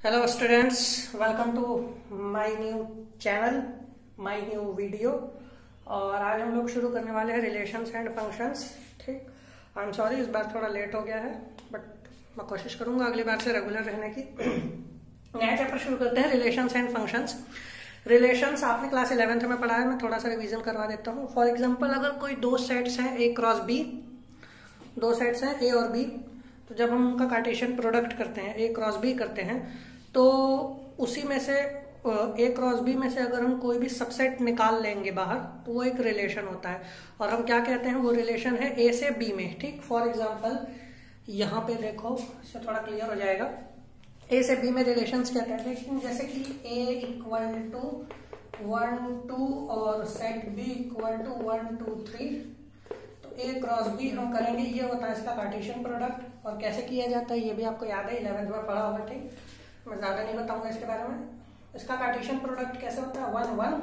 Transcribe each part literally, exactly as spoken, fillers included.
Hello students, welcome to my new channel, my new video. और आज हम लोग शुरू करने वाले हैं रिलेशंस एंड फंक्शंस। ठीक, आई एम सॉरी इस बार थोड़ा लेट हो गया है, बट मैं कोशिश करूंगा अगली बार से रेगुलर रहने की। नया चैप्टर शुरू करते हैं, रिलेशंस एंड फंक्शंस। रिलेशंस आपने क्लास इलेवेंथ में पढ़ा है, मैं थोड़ा सा रिवीजन करवा देता हूँ। फॉर एग्जाम्पल, अगर कोई दो सेट्स हैं ए क्रॉस बी, दो सेट्स हैं ए और बी, तो जब हम उनका कार्टेशियन प्रोडक्ट करते हैं, ए क्रॉस बी करते हैं, तो उसी में से ए क्रॉस बी में से अगर हम कोई भी सबसेट निकाल लेंगे बाहर, तो वो एक रिलेशन होता है। और हम क्या कहते हैं, वो रिलेशन है ए से बी में। ठीक, फॉर एग्जांपल यहाँ पे देखो, इससे थोड़ा क्लियर हो जाएगा। ए से बी में रिलेशंस क्या कहते हैं, जैसे कि A equal to one two और set B equal to one two three, तो ए क्रॉस बी हम करेंगे, ये होता है इसका कार्टेशियन प्रोडक्ट। और कैसे किया जाता है ये भी आपको याद है, इलेवेंथ में पढ़ा होगा। ठीक, मैं ज्यादा नहीं बताऊंगा इसके बारे में। इसका कार्टेशियन प्रोडक्ट कैसे होता है, one one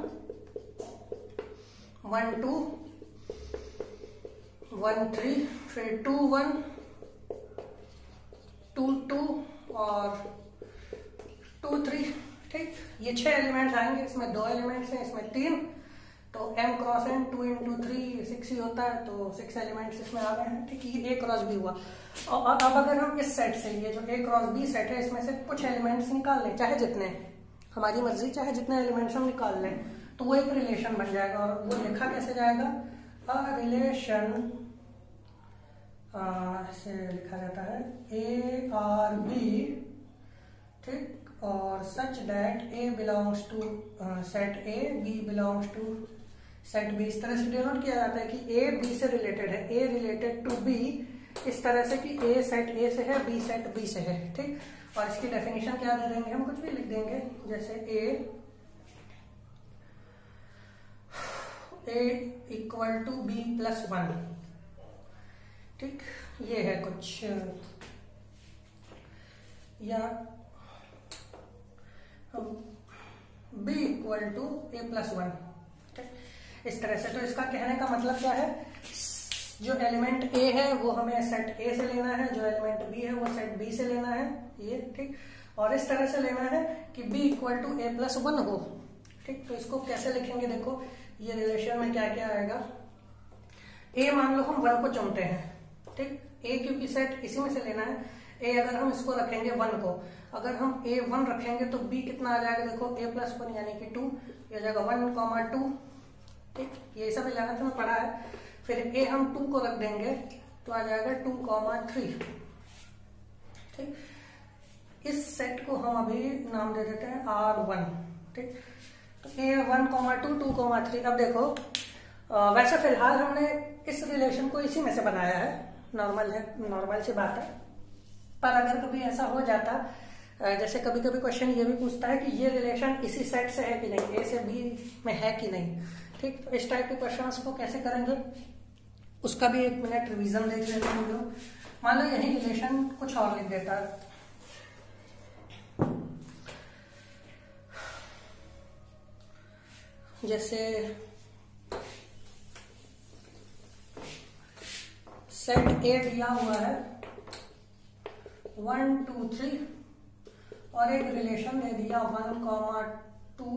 one two one three, फिर टू वन टू टू और टू थ्री। ठीक, ये छह एलिमेंट्स आएंगे, इसमें दो एलिमेंट्स हैं, इसमें तीन, तो m cross n two into three six ही होता है, तो सिक्स एलिमेंट्स इसमें आ गए हैं। ठीक, ये a क्रॉस बी हुआ। और अब अगर हम इस सेट से, ये जो a क्रॉस बी सेट है, इसमें से कुछ एलिमेंट्स निकाल लें, चाहे जितने, हमारी मर्जी, चाहे जितने एलिमेंट्स हम निकाल लें, तो वो एक रिलेशन बन जाएगा। और वो लिखा कैसे जाएगा, अ रिलेशन से लिखा जाता है ए आर बी। ठीक, और such that A belongs to set A, B belongs to set B. इस तरह से डिनोट किया जाता है कि ए बी से रिलेटेड है, ए रिलेटेड टू बी, इस तरह से कि ए सेट ए से है, बी सेट बी से है। ठीक, और इसकी डेफिनेशन क्या दे देंगे, हम कुछ भी लिख देंगे, जैसे A A equal to B plus one. ठीक, ये है कुछ, या B equal to A plus one, इस तरह से। तो इसका कहने का मतलब क्या है, जो एलिमेंट ए है वो हमें सेट ए से लेना है, जो एलिमेंट बी है वो सेट बी से लेना है, ये। ठीक, और इस तरह से लेना है कि B equal to A plus one हो। ठीक, तो इसको कैसे लिखेंगे, देखो ये रिलेशन में क्या क्या आएगा। ए मान लो हम वन को चुनते हैं। ठीक, ए क्योंकि सेट इसी में से लेना है, ए अगर हम इसको रखेंगे वन को, अगर हम ए वन रखेंगे तो बी कितना आ जाएगा, देखो ए प्लस वन यानी कि टू, ये जाएगा वन कॉमा टू। ठीक, ये सब इलेवेंथ में पढ़ा है। फिर ए हम टू को रख देंगे तो आ जाएगा टू कॉमा थ्री। ठीक, इस सेट को हम अभी नाम दे देते हैं आर वन। ठीक, तो A one comma two, two comma three. अब देखो, आ, वैसे फिलहाल हमने इस रिलेशन को इसी में से बनाया है, नॉर्मल है, नॉर्मल सी बात है। पर अगर कभी ऐसा हो जाता, जैसे कभी कभी क्वेश्चन ये भी पूछता है कि ये रिलेशन इसी सेट से है कि नहीं, ए से बी में है कि नहीं। ठीक, तो इस टाइप के क्वेश्चंस को कैसे करेंगे, उसका भी एक मिनट रिवीजन देख लेते हैं हम लोग। मान लो यही रिलेशन कुछ और लिख देता है, जैसे सेट ए दिया हुआ है वन टू थ्री, और एक रिलेशन दे दिया one comma two,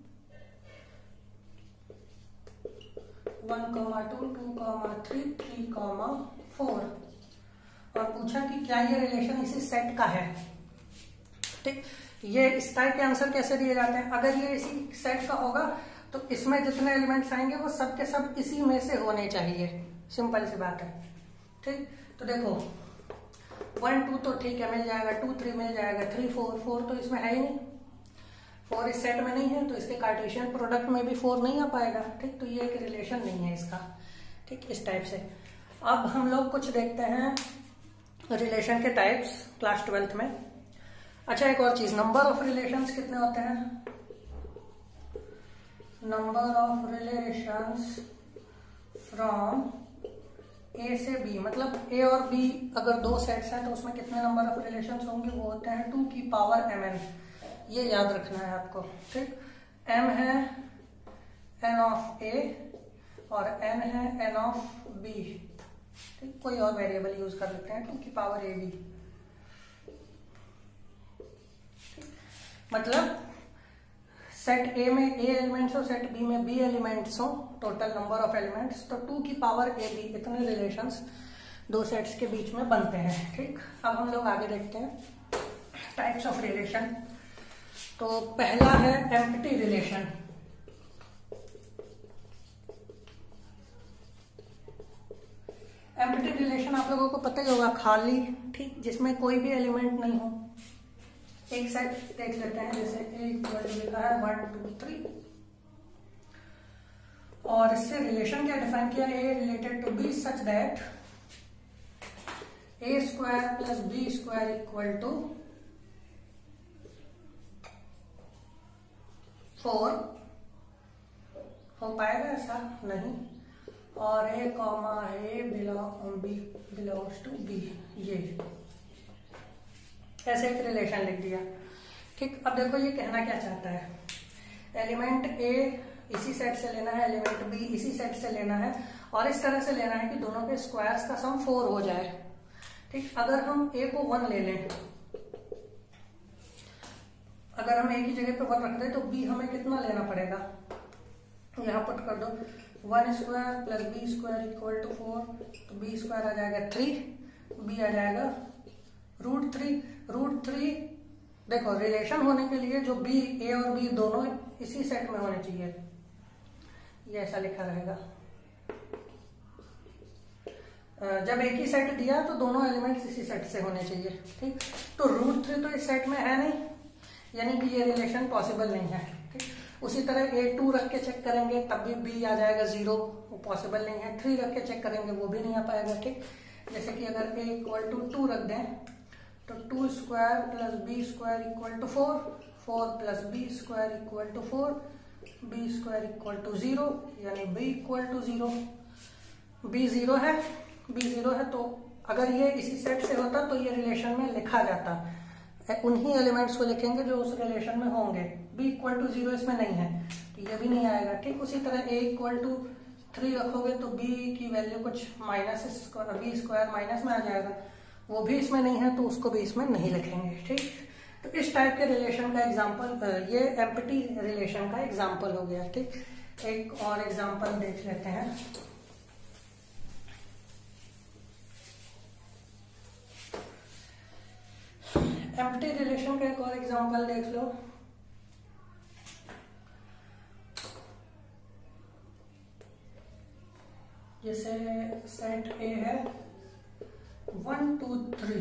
one comma two, two comma three, three comma four, और पूछा कि क्या ये रिलेशन इसी सेट का है। ठीक, ये इस टाइप के आंसर कैसे दिए जाते हैं, अगर ये इसी सेट का होगा तो इसमें जितने एलिमेंट्स आएंगे वो सब के सब इसी में से होने चाहिए, सिंपल सी बात है। ठीक, तो देखो वन टू तो ठीक है मिल जाएगा, टू थ्री मिल जाएगा, थ्री फोर, फोर तो इसमें है ही नहीं, फोर इस सेट में नहीं है, तो इसके कार्टेशियन प्रोडक्ट में भी फोर नहीं आ पाएगा। ठीक, तो ये एक रिलेशन नहीं है इसका। ठीक, इस टाइप से। अब हम लोग कुछ देखते हैं रिलेशन के टाइप्स क्लास ट्वेल्थ में। अच्छा, एक और चीज, नंबर ऑफ रिलेशंस कितने होते हैं, number of relations from A से बी, मतलब ए और बी अगर दो सेट्स हैं तो उसमें कितने नंबर ऑफ रिलेशंस होंगे, वो होते हैं टू की पावर एम एन। ये याद रखना है आपको। ठीक, m है n ऑफ a और n है n ऑफ b। ठीक, कोई और वेरिएबल यूज कर लेते हैं, टू की पावर ए बी। मतलब सेट ए में ए एलिमेंट्स हो, सेट बी में बी एलिमेंट्स हो, टोटल नंबर ऑफ एलिमेंट्स, तो टू की पावर ए बी इतने रिलेशंस दो सेट्स के बीच में बनते हैं। ठीक, अब हम लोग आगे देखते हैं टाइप्स ऑफ रिलेशन। तो पहला है एम्प्टी रिलेशन। एम्प्टी रिलेशन आप लोगों को पता ही होगा, खाली, ठीक, जिसमें कोई भी एलिमेंट नहीं हो। एक सेट देख लेते हैं, जैसे एक लिखा है वन टू थ्री, और इससे रिलेशन क्या डिफाइन किया, A related to B such that A square plus B square equal to four. हो पाएगा ऐसा? नहीं। और ए comma A belong B belongs to B, ये ऐसे एक रिलेशन लिख दिया। ठीक, अब देखो ये कहना क्या चाहता है, एलिमेंट ए इसी सेट से लेना है, एलिमेंट बी इसी सेट से लेना है, और इस तरह से लेना है कि दोनों के स्क्वायर्स का सम फोर हो जाए। ठीक, अगर हम ए को वन ले लें, अगर हम ए की जगह पे वन रख दें तो बी हमें कितना लेना पड़ेगा, यहां पुट कर दो, one square plus B square equal to four, तो बी स्क्वायर आ जाएगा थ्री, बी आ जाएगा रूट थ्री। रूट थ्री देखो, रिलेशन होने के लिए जो बी, ए और बी दोनों इसी सेट में होने चाहिए, ये ऐसा लिखा रहेगा। जब एक ही सेट दिया तो दोनों एलिमेंट्स इसी सेट से होने चाहिए। ठीक, तो रूट थ्री तो इस सेट में है नहीं, यानी कि ये रिलेशन पॉसिबल नहीं है। ठीक, उसी तरह ए टू रख के चेक करेंगे तब भी बी आ जाएगा जीरो, वो पॉसिबल नहीं है। थ्री रख के चेक करेंगे वो भी नहीं आ पाएगा। ठीक, जैसे कि अगर ए इक्वल टू टू रख दें तो two square plus B square equal to four, four plus B square equal to four, B square equal to zero, यानी B equal to zero. B zero है, बी जीरो है, तो अगर ये इसी सेट से होता तो ये रिलेशन में लिखा जाता, उन्हीं एलिमेंट्स को लिखेंगे जो उस रिलेशन में होंगे। बी इक्वल टू जीरो इसमें नहीं है तो ये भी नहीं आएगा। ठीक, उसी तरह ए इक्वल टू थ्री रखोगे तो बी की वैल्यू कुछ माइनस बी स्क्वायर माइनस में आ जाएगा, वो भी इसमें नहीं है तो उसको भी इसमें नहीं लिखेंगे। ठीक, तो इस टाइप के रिलेशन का एग्जांपल, ये एम्प्टी रिलेशन का एग्जांपल हो गया। ठीक, एक और एग्जांपल देख लेते हैं। एम्प्टी रिलेशन का एक और एग्जांपल देख लो। जैसे सेट ए है वन टू थ्री,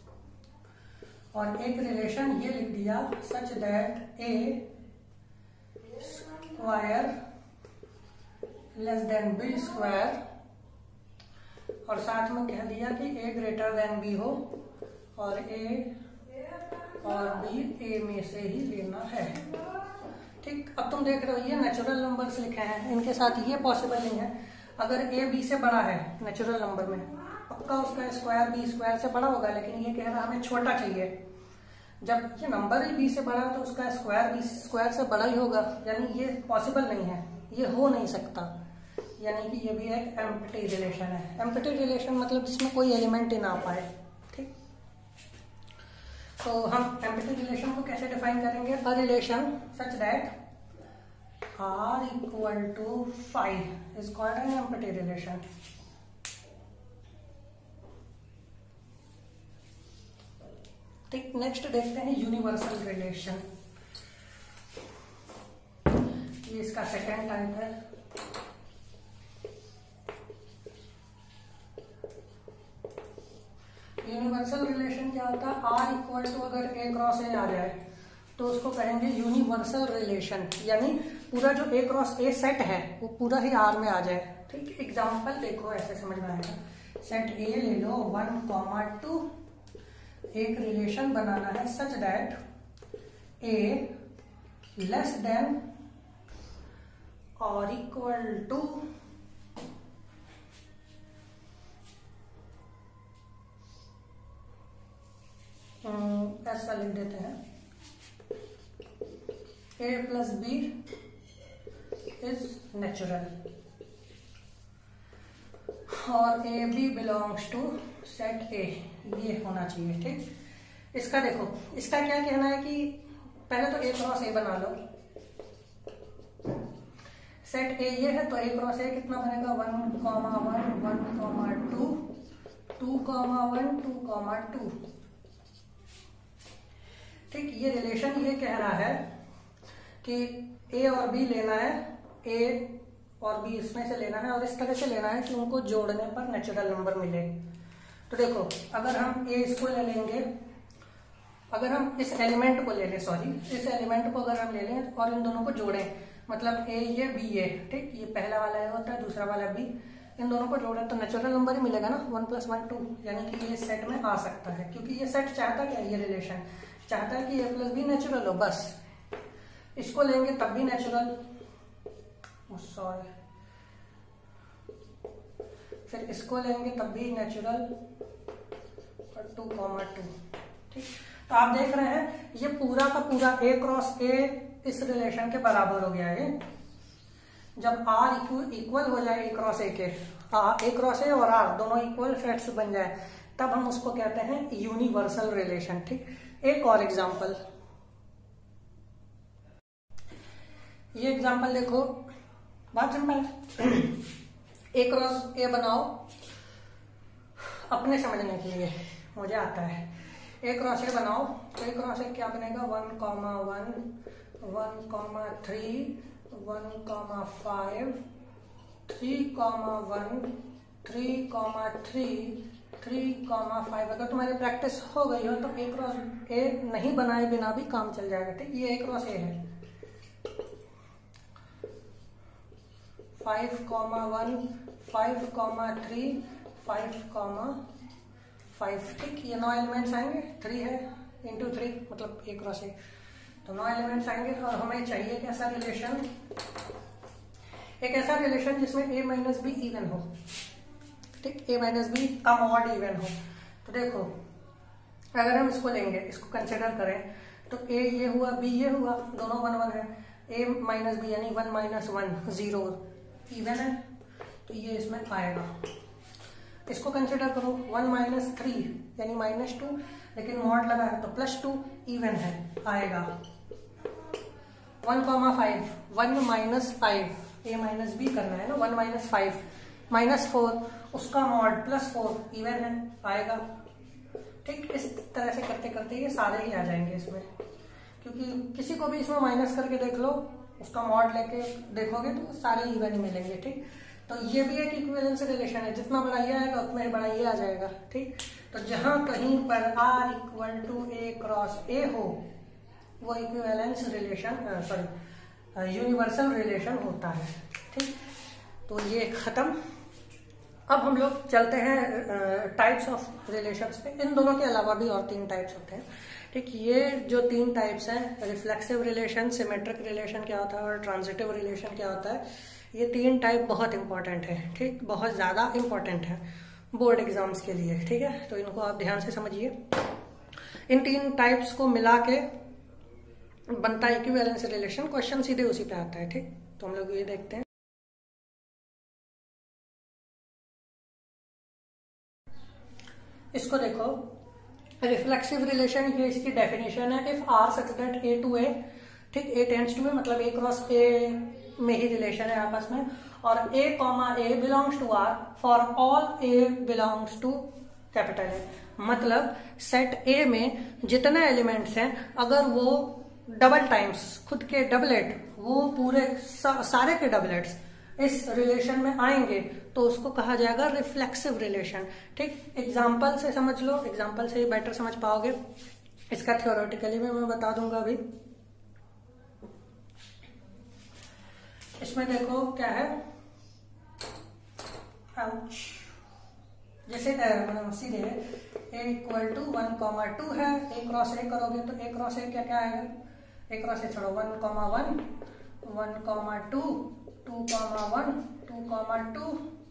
और एक रिलेशन ये लिख दिया such that A square less than B square, और साथ में कह दिया कि ए ग्रेटर देन बी हो और ए और बी ए में से ही लेना है। ठीक, अब तुम देख रहे हो ये नेचुरल नंबर्स लिखे हैं, इनके साथ ये पॉसिबल नहीं है। अगर ए बी से बड़ा है नेचुरल नंबर में, पक्का उसका स्क्वायर बी स्क्वायर से बड़ा होगा, लेकिन ये कह रहा हमें छोटा चाहिए। जब ये नंबर ही बी से बड़ा है तो उसका स्क्वायर बी स्क्वायर से बड़ा ही होगा, यानी ये पॉसिबल नहीं है, ये हो नहीं सकता। यानी कि ये भी एक एम्प्टी रिलेशन है। एम्प्टी रिलेशन मतलब जिसमें कोई एलिमेंट ही ना पाए। ठीक, तो हम एम्प्टी रिलेशन को कैसे डिफाइन करेंगे, a relation such that R equal to five is called an empty relation. ठीक, नेक्स्ट देखते हैं यूनिवर्सल रिलेशन। ये इसका सेकेंड टाइप है। यूनिवर्सल रिलेशन क्या होता है, आर इक्वल टू अगर ए क्रॉस ए आ जाए तो उसको कहेंगे यूनिवर्सल रिलेशन, यानी पूरा जो ए क्रॉस ए सेट है वो पूरा ही आर में आ जाए। ठीक, एग्जांपल देखो ऐसे समझ में आएगा। सेट ए ले लो, वन कॉमा टू, एक रिलेशन बनाना है such that A less than और इक्वल टू ऐसा लिख देते हैं, A plus B is natural और A B belongs to set A, ये होना चाहिए। ठीक, इसका देखो, इसका क्या कहना है कि पहले तो ए क्रॉस ए बना लो। सेट ए ये है तो ए क्रॉस ए कितना बनेगा, one comma one, one comma two, two comma one, two comma two. ठीक, ये रिलेशन ये कह रहा है कि ए और बी लेना है, ए और बी इसमें से लेना है और इस तरह से लेना है कि उनको जोड़ने पर नेचुरल नंबर मिले। तो देखो अगर हम ए इसको ले लेंगे, अगर हम इस एलिमेंट को ले लें, सॉरी इस एलिमेंट को अगर हम ले लें और इन दोनों को जोड़ें, मतलब ए ये बी ये, ठीक, ये पहला वाला ए होता है, दूसरा वाला बी, इन दोनों को जोड़ें तो नेचुरल नंबर ही मिलेगा ना, वन प्लस वन टू, यानी कि ये सेट में आ सकता है। क्योंकि ये सेट चाहता क्या है, ये रिलेशन चाहता है कि ए प्लस बी नेचुरल हो, बस। इसको लेंगे तब भी नेचुरल, सॉरी फिर इसको लेंगे तब भी नेचुरल, और टू कॉमा टू। ठीक, तो आप देख रहे हैं ये पूरा का पूरा ए क्रॉस ए इस रिलेशन के बराबर हो गया है। जब आर इक्वल हो जाए ए क्रॉस ए के, ए क्रॉस ए और आर दोनों इक्वल सेट्स बन जाए, तब हम उसको कहते हैं यूनिवर्सल रिलेशन। ठीक, एक और एग्जांपल, ये एग्जांपल देखो, बहुत सिंपल। ए क्रॉस ए बनाओ अपने समझने के लिए, मुझे आता है। ए क्रॉस ए बनाओ तो ए क्रॉस ए क्या बनेगा, one comma one, one comma three, one comma five, three comma one, three comma three, three comma five. अगर तुम्हारी प्रैक्टिस हो गई हो तो ए क्रॉस ए नहीं बनाए बिना भी काम चल जाएगा। ठीक, ये ए क्रॉस ए है, five comma one, five comma three, five comma five. ठीक, ये नौ एलिमेंट्स आएंगे, थ्री है इंटू थ्री मतलब ए क्रॉस ए, तो नौ एलिमेंट्स आएंगे। और हमें चाहिए कैसा रिलेशन, एक ऐसा रिलेशन जिसमें ए माइनस बी इवन हो। ठीक, ए माइनस बी का मॉड इवन हो। तो देखो अगर हम इसको लेंगे, इसको कंसिडर करें, तो ए ये हुआ, बी ये हुआ, दोनों वन वन है। ए माइनस बी यानी one minus one zero, even है, तो ये इसमें आएगा। इसको कंसिडर करो, वन माइनस थ्री यानी माइनस टू, लेकिन मॉड लगा है तो प्लस टू, इवन है, आएगा। One comma five, one minus five, a minus b करना है ना, one minus five, minus four, उसका मॉड प्लस फोर, इवन है, आएगा। ठीक, इस तरह से करते करते ये सारे ही आ जाएंगे इसमें, क्योंकि किसी को भी इसमें माइनस करके देख लो, उसका मॉड लेके देखोगे तो सारे इवन ही मिलेंगे। ठीक, तो ये भी एक इक्विवेलेंस रिलेशन है, जितना बड़ा ये आएगा उतना ही बड़ा ये आ जाएगा। ठीक, तो जहां कहीं पर R equal to A cross A हो वो equivalence relation, sorry universal relation होता है। ठीक, तो ये खत्म। अब हम लोग चलते हैं टाइप्स ऑफ रिलेशंस पे। इन दोनों के अलावा भी और तीन टाइप्स होते हैं। ठीक, ये जो तीन टाइप्स हैं, रिफ्लेक्सिव रिलेशन, सिमेट्रिक रिलेशन क्या होता है और ट्रांजिटिव रिलेशन क्या होता है, ये तीन टाइप बहुत इंपॉर्टेंट है। ठीक, बहुत ज्यादा इंपॉर्टेंट है बोर्ड एग्जाम्स के लिए। ठीक है, तो इनको आप ध्यान से समझिए। इन तीन टाइप्स को मिला के बनता है इक्विवेलेंस रिलेशन। क्वेश्चन सीधे उसी पे आता है। ठीक, तो हम लोग ये देखते हैं। इसको देखो, रिफ्लेक्सिव रिलेशन, ये इसकी डेफिनेशन है। If R such that a to a, ठीक, ए टेंड्स टू ए मतलब ए क्रॉस ए में ही रिलेशन है आपस में, और ए comma a belongs to R for all a belongs to capital A. मतलब सेट ए में जितने एलिमेंट्स हैं, अगर वो डबल टाइम्स खुद के डबलेट, वो पूरे सा, सारे के डबलेट्स इस रिलेशन में आएंगे तो उसको कहा जाएगा रिफ्लेक्सिव रिलेशन। ठीक, एग्जाम्पल से समझ लो, एग्जाम्पल से बेटर समझ पाओगे। इसका थ्योरेटिकली में मैं बता दूंगा अभी। इसमें देखो क्या है, जैसे सीधे A equal to one comma two है, ए क्रॉस ए करोगे तो ए क्रॉस ए क्या क्या आएगा, ए क्रॉस ए छोड़ो, one comma one, one comma two, two comma one, two comma two.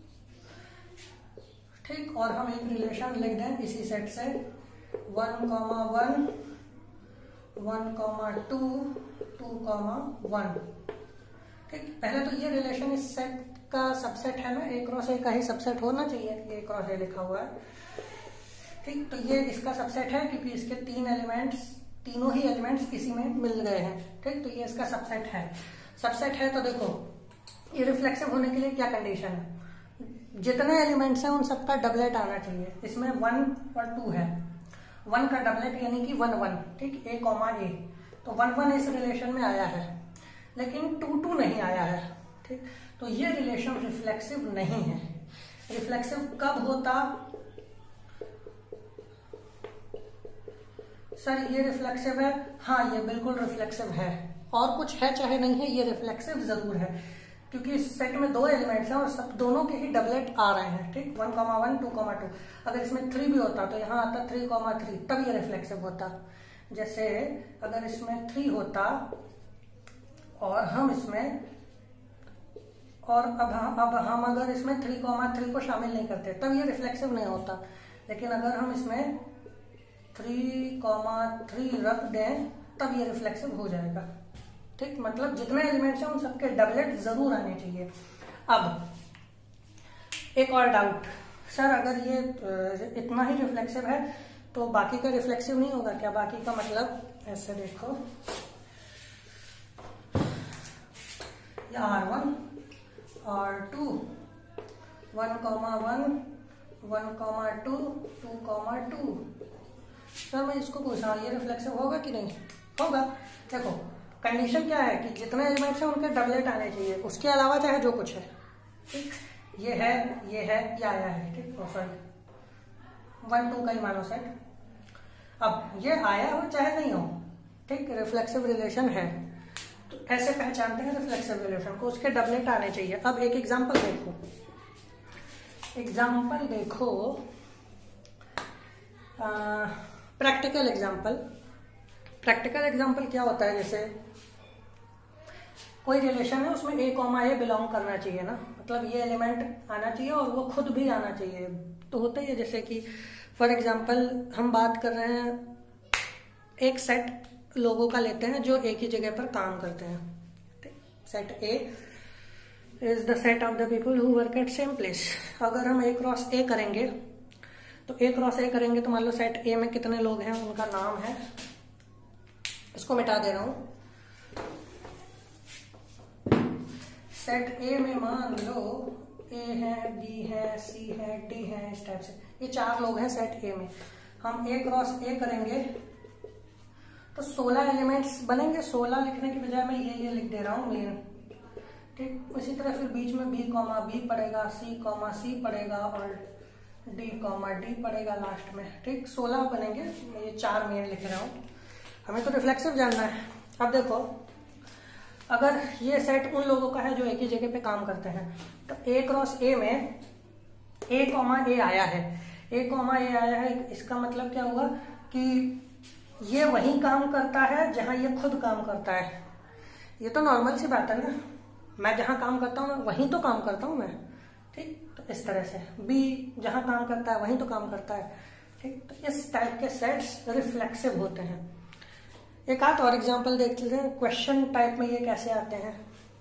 ठीक, और हम एक रिलेशन लिख दें इसी सेट से, one comma one, one comma two, two comma one. ठीक, पहले तो ये रिलेशन इस सेट का सबसेट है ना, ए क्रॉस ए का ही सबसेट होना चाहिए, ये क्रॉस ए लिखा हुआ है। ठीक, तो ये इसका सबसेट है क्योंकि इसके तीन एलिमेंट्स तीनों ही एलिमेंट्स इसी में मिल गए हैं, ठीक। तो ये इसका सबसेट है। सबसेट है तो देखो ये रिफ्लेक्सिव होने के लिए क्या कंडीशन है, जितने एलिमेंट्स हैं उन सबका डबलेट आना चाहिए। इसमें वन और टू है, वन का डबलेट यानी कि वन वन, ठीक, ए कॉमा ए, तो वन वन इस रिलेशन में आया है, लेकिन टू टू नहीं आया है, ठीक। तो ये रिलेशन रिफ्लेक्सिव नहीं है। रिफ्लेक्सिव कब होता, सर ये रिफ्लेक्सिव है, हाँ ये बिल्कुल रिफ्लेक्सिव है, और कुछ है चाहे नहीं है, ये रिफ्लेक्सिव जरूर है, क्योंकि इस सेट में दो एलिमेंट्स हैं और सब दोनों के ही डबलेट आ रहे हैं, ठीक, one comma one, two comma two. अगर इसमें थ्री भी होता तो यहाँ आता थ्री कॉमा थ्री, तब ये रिफ्लेक्सिव होता। जैसे अगर इसमें थ्री होता और हम इसमें और अब हम अब हम अगर इसमें थ्री कॉमा थ्री को शामिल नहीं करते तब ये रिफ्लेक्सिव नहीं होता, लेकिन अगर हम इसमें थ्री कॉमा थ्री रख दें तब ये रिफ्लेक्सिव हो जाएगा, ठीक। मतलब जितने एलिमेंट्स हैं उन सबके डबलेट जरूर आने चाहिए। अब एक और डाउट, सर अगर ये इतना ही रिफ्लेक्सिव है तो बाकी का रिफ्लेक्सिव नहीं होगा क्या? बाकी का मतलब ऐसे देखो, ये R one R two, one comma one, one comma two, two comma two. Sir मैं इसको पूछ रहा हूँ ये रिफ्लेक्सिव होगा कि नहीं होगा? देखो कंडीशन क्या है कि जितने एलिमेंट्स हैं उनके डबलेट आने चाहिए, उसके अलावा चाहे जो कुछ है, ठीक। ये है, ये है, ये आया है, ठीक, सॉरी वन टू का ही मानो सेट। अब ये आया हो चाहे नहीं हो, ठीक, रिफ्लेक्सिव रिलेशन है, तो ऐसे पहचानते हैं रिफ्लेक्सिव रिलेशन को, उसके डबलेट आने चाहिए। अब एक एग्जांपल देखो, एग्जांपल देखो प्रैक्टिकल एग्जांपल। प्रैक्टिकल एग्जांपल क्या होता है, जैसे कोई रिलेशन है उसमें ए कॉमा ए बिलोंग करना चाहिए ना, मतलब ये एलिमेंट आना चाहिए और वो खुद भी आना चाहिए, तो होता ही है। जैसे कि फॉर एग्जांपल हम बात कर रहे हैं, एक सेट लोगों का लेते हैं जो एक ही जगह पर काम करते हैं। Set A is the set of the people who work at same place. अगर हम ए क्रॉस ए करेंगे तो ए क्रॉस ए करेंगे तो मान लो सेट ए में कितने लोग हैं, उनका नाम है, इसको मिटा दे रहा हूं। सेट ए में मान लो ए है, बी है, सी है, डी है, इस टाइप से ये चार लोग हैं सेट ए में। हम ए क्रॉस ए करेंगे तो सोलह एलिमेंट्स बनेंगे। सोलह लिखने की बजाय मैं ये ये लिख दे रहा हूँ मेन, ठीक। उसी तरह फिर बीच में बी कॉमा बी पड़ेगा, सी कॉमा सी पड़ेगा और डी कॉमा डी पड़ेगा लास्ट में, ठीक। सोलह बनेंगे, मैं ये चार मेन लिख रहा हूँ, हमें तो रिफ्लेक्सिव जानना है। अब देखो अगर ये सेट उन लोगों का है जो एक ही जगह पे काम करते हैं, तो ए क्रॉस ए में ए कॉमा ए आया है, ए कॉमा ए आया है, इसका मतलब क्या हुआ कि ये वही काम करता है जहां ये खुद काम करता है। ये तो नॉर्मल सी बात है ना, मैं जहां काम करता हूँ वहीं तो काम करता हूँ मैं, ठीक। तो इस तरह से बी जहां काम करता है वहीं तो काम करता है, ठीक। तो इस टाइप के सेट्स रिफ्लेक्सिव होते हैं। एक आध और एग्जांपल देख लेते हैं, क्वेश्चन टाइप में ये कैसे आते हैं।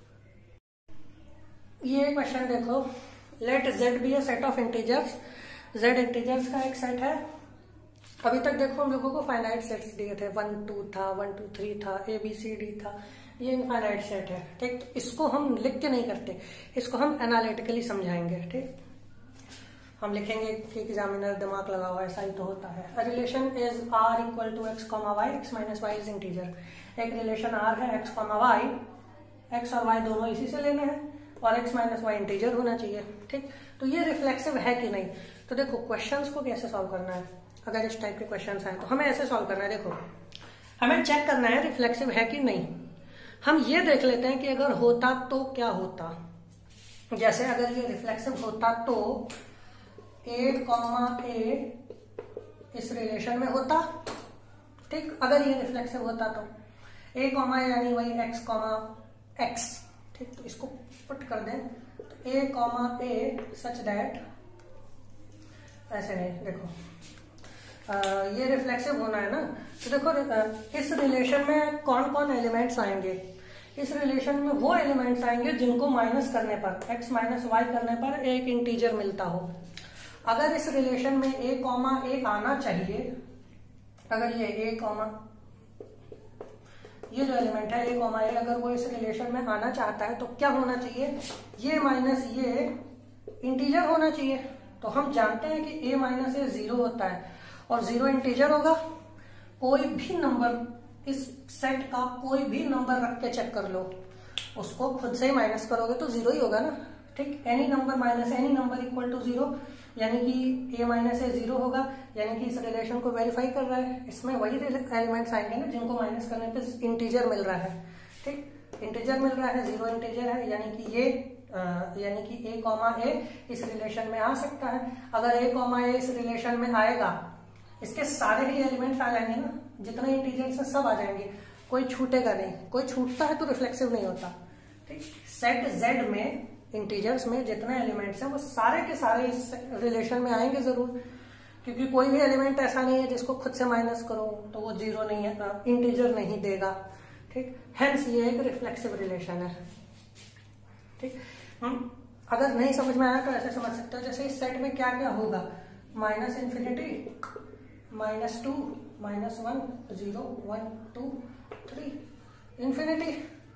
ये क्वेश्चन देखो, let Z be a set of integers. Z integers का एक सेट है। अभी तक देखो हम लोगों को फाइनाइट सेट्स दिए थे, वन टू था, वन टू थ्री था, ए बी सी डी था, ये इनफाइनाइट सेट है, ठीक। तो इसको हम लिख के नहीं करते, इसको हम एनालिटिकली समझाएंगे, ठीक। हम लिखेंगे कि एग्जामिनर दिमाग लगा हुआ, ऐसा ही तो होता है। Relation is R equal to x comma y, x minus y is integer. एक रिलेशन आर है, एक्स कॉमा वाई, एक्स और वाई दोनों इसी से लेने हैं और एक्स माइनस वाई इंटीजर होना चाहिए, ठीक। तो ये रिफ्लेक्सिव है कि नहीं, तो देखो क्वेश्चंस को कैसे सॉल्व करना है। अगर इस टाइप के क्वेश्चंस आए तो हमें ऐसे सॉल्व करना है। देखो हमें चेक करना है रिफ्लेक्सिव है कि नहीं। हम ये देख लेते हैं कि अगर होता तो क्या होता। जैसे अगर ये रिफ्लेक्सिव होता तो ए कॉमा ए इस रिलेशन में होता, ठीक। अगर ये रिफ्लेक्सिव होता तो ए कॉमा यानी वही एक्स कॉमा एक्स, ठीक। तो इसको पुट कर दें तो a comma A such that, ऐसे नहीं, देखो आ, ये रिफ्लेक्सिव होना है ना, तो देखो इस रिलेशन में कौन कौन एलिमेंट्स आएंगे। इस रिलेशन में वो एलिमेंट्स आएंगे जिनको माइनस करने पर, x माइनस वाई करने पर एक इंटीजर मिलता हो। अगर इस रिलेशन में a कॉमा a आना चाहिए, अगर ये a कॉमा ये जो एलिमेंट है ए कॉमा ए, अगर वो इस रिलेशन में आना चाहता है तो क्या होना चाहिए, ये माइनस ये इंटीजर होना चाहिए। तो हम जानते हैं कि ए माइनस ए जीरो होता है और जीरो इंटीजर होगा। कोई भी नंबर इस सेट का कोई भी नंबर रख के चेक कर लो, उसको खुद से ही माइनस करोगे तो जीरो ही होगा ना। ठीक, any number minus any number equal to zero, यानी कि ए माइनस ए जीरो होगा, यानी कि इस रिलेशन को वेरीफाई कर रहा है। इसमें वही एलिमेंट्स आएंगे ना जिनको माइनस करने पे इंटीजर मिल रहा है। ठीक, इंटीजर मिल रहा है, जीरो इंटीजर है, यानी कि ये आ, यानी कि ए कॉमा ए इस रिलेशन में आ सकता है। अगर ए कॉमा ए इस रिलेशन में आएगा, इसके सारे ही एलिमेंट्स आ जाएंगे ना, जितने इंटीजर्स हैं सब आ जाएंगे, कोई छूटेगा नहीं। कोई छूटता है तो रिफ्लेक्सिव नहीं होता। ठीक, सेट जेड में इंटीजर्स में जितने एलिमेंट्स हैं वो सारे के सारे इस रिलेशन में आएंगे जरूर, क्योंकि कोई भी एलिमेंट ऐसा नहीं है जिसको खुद से माइनस करो तो वो जीरो नहीं है, इंटीजर नहीं देगा। ठीक, हेंस ये एक रिफ्लेक्सिव रिलेशन है। ठीक, हम अगर नहीं समझ में आया तो ऐसे समझ सकते हो, जैसे इस सेट में क्या क्या होगा, minus infinity, minus two, minus one, zero, one, two, three, infinity.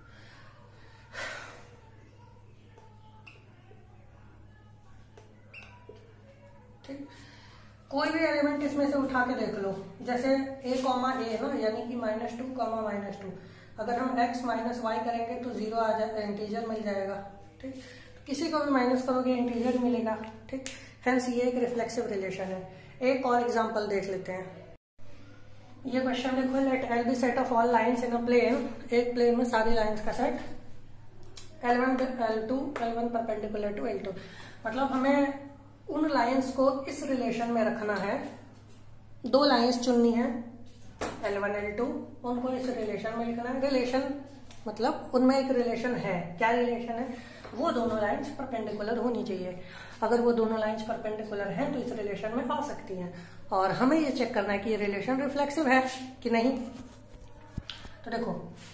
ठीक, कोई भी एलिमेंट इसमें से उठा के देख लो, जैसे ए कॉमा ए ना, यानी कि minus two comma minus two, अगर हम x माइनस वाई करेंगे तो जीरो आ जाए, इंटीजर मिल जाएगा। ठीक, किसी को भी माइनस करोगे इंटीजर मिलेगा। ठीक, हेंस ये एक रिफ्लेक्सिव रिलेशन है। एक और एग्जांपल देख लेते हैं। ये क्वेश्चन देखो, let L be set of all lines in a plane, एक प्लेन में सारी लाइंस का set, L one L two L one perpendicular to L two, मतलब हमें उन लाइंस को इस रिलेशन में रखना है। दो लाइंस चुननी है एल वन एल टू, उनको इस रिलेशन में लिखना है। रिलेशन मतलब उनमें एक रिलेशन है, क्या रिलेशन है, वो दोनों लाइंस परपेंडिकुलर होनी चाहिए। अगर वो दोनों लाइंस परपेंडिकुलर हैं तो इस रिलेशन में आ सकती हैं, और हमें ये चेक करना है कि ये रिलेशन रिफ्लेक्सिव है कि नहीं। तो देखो,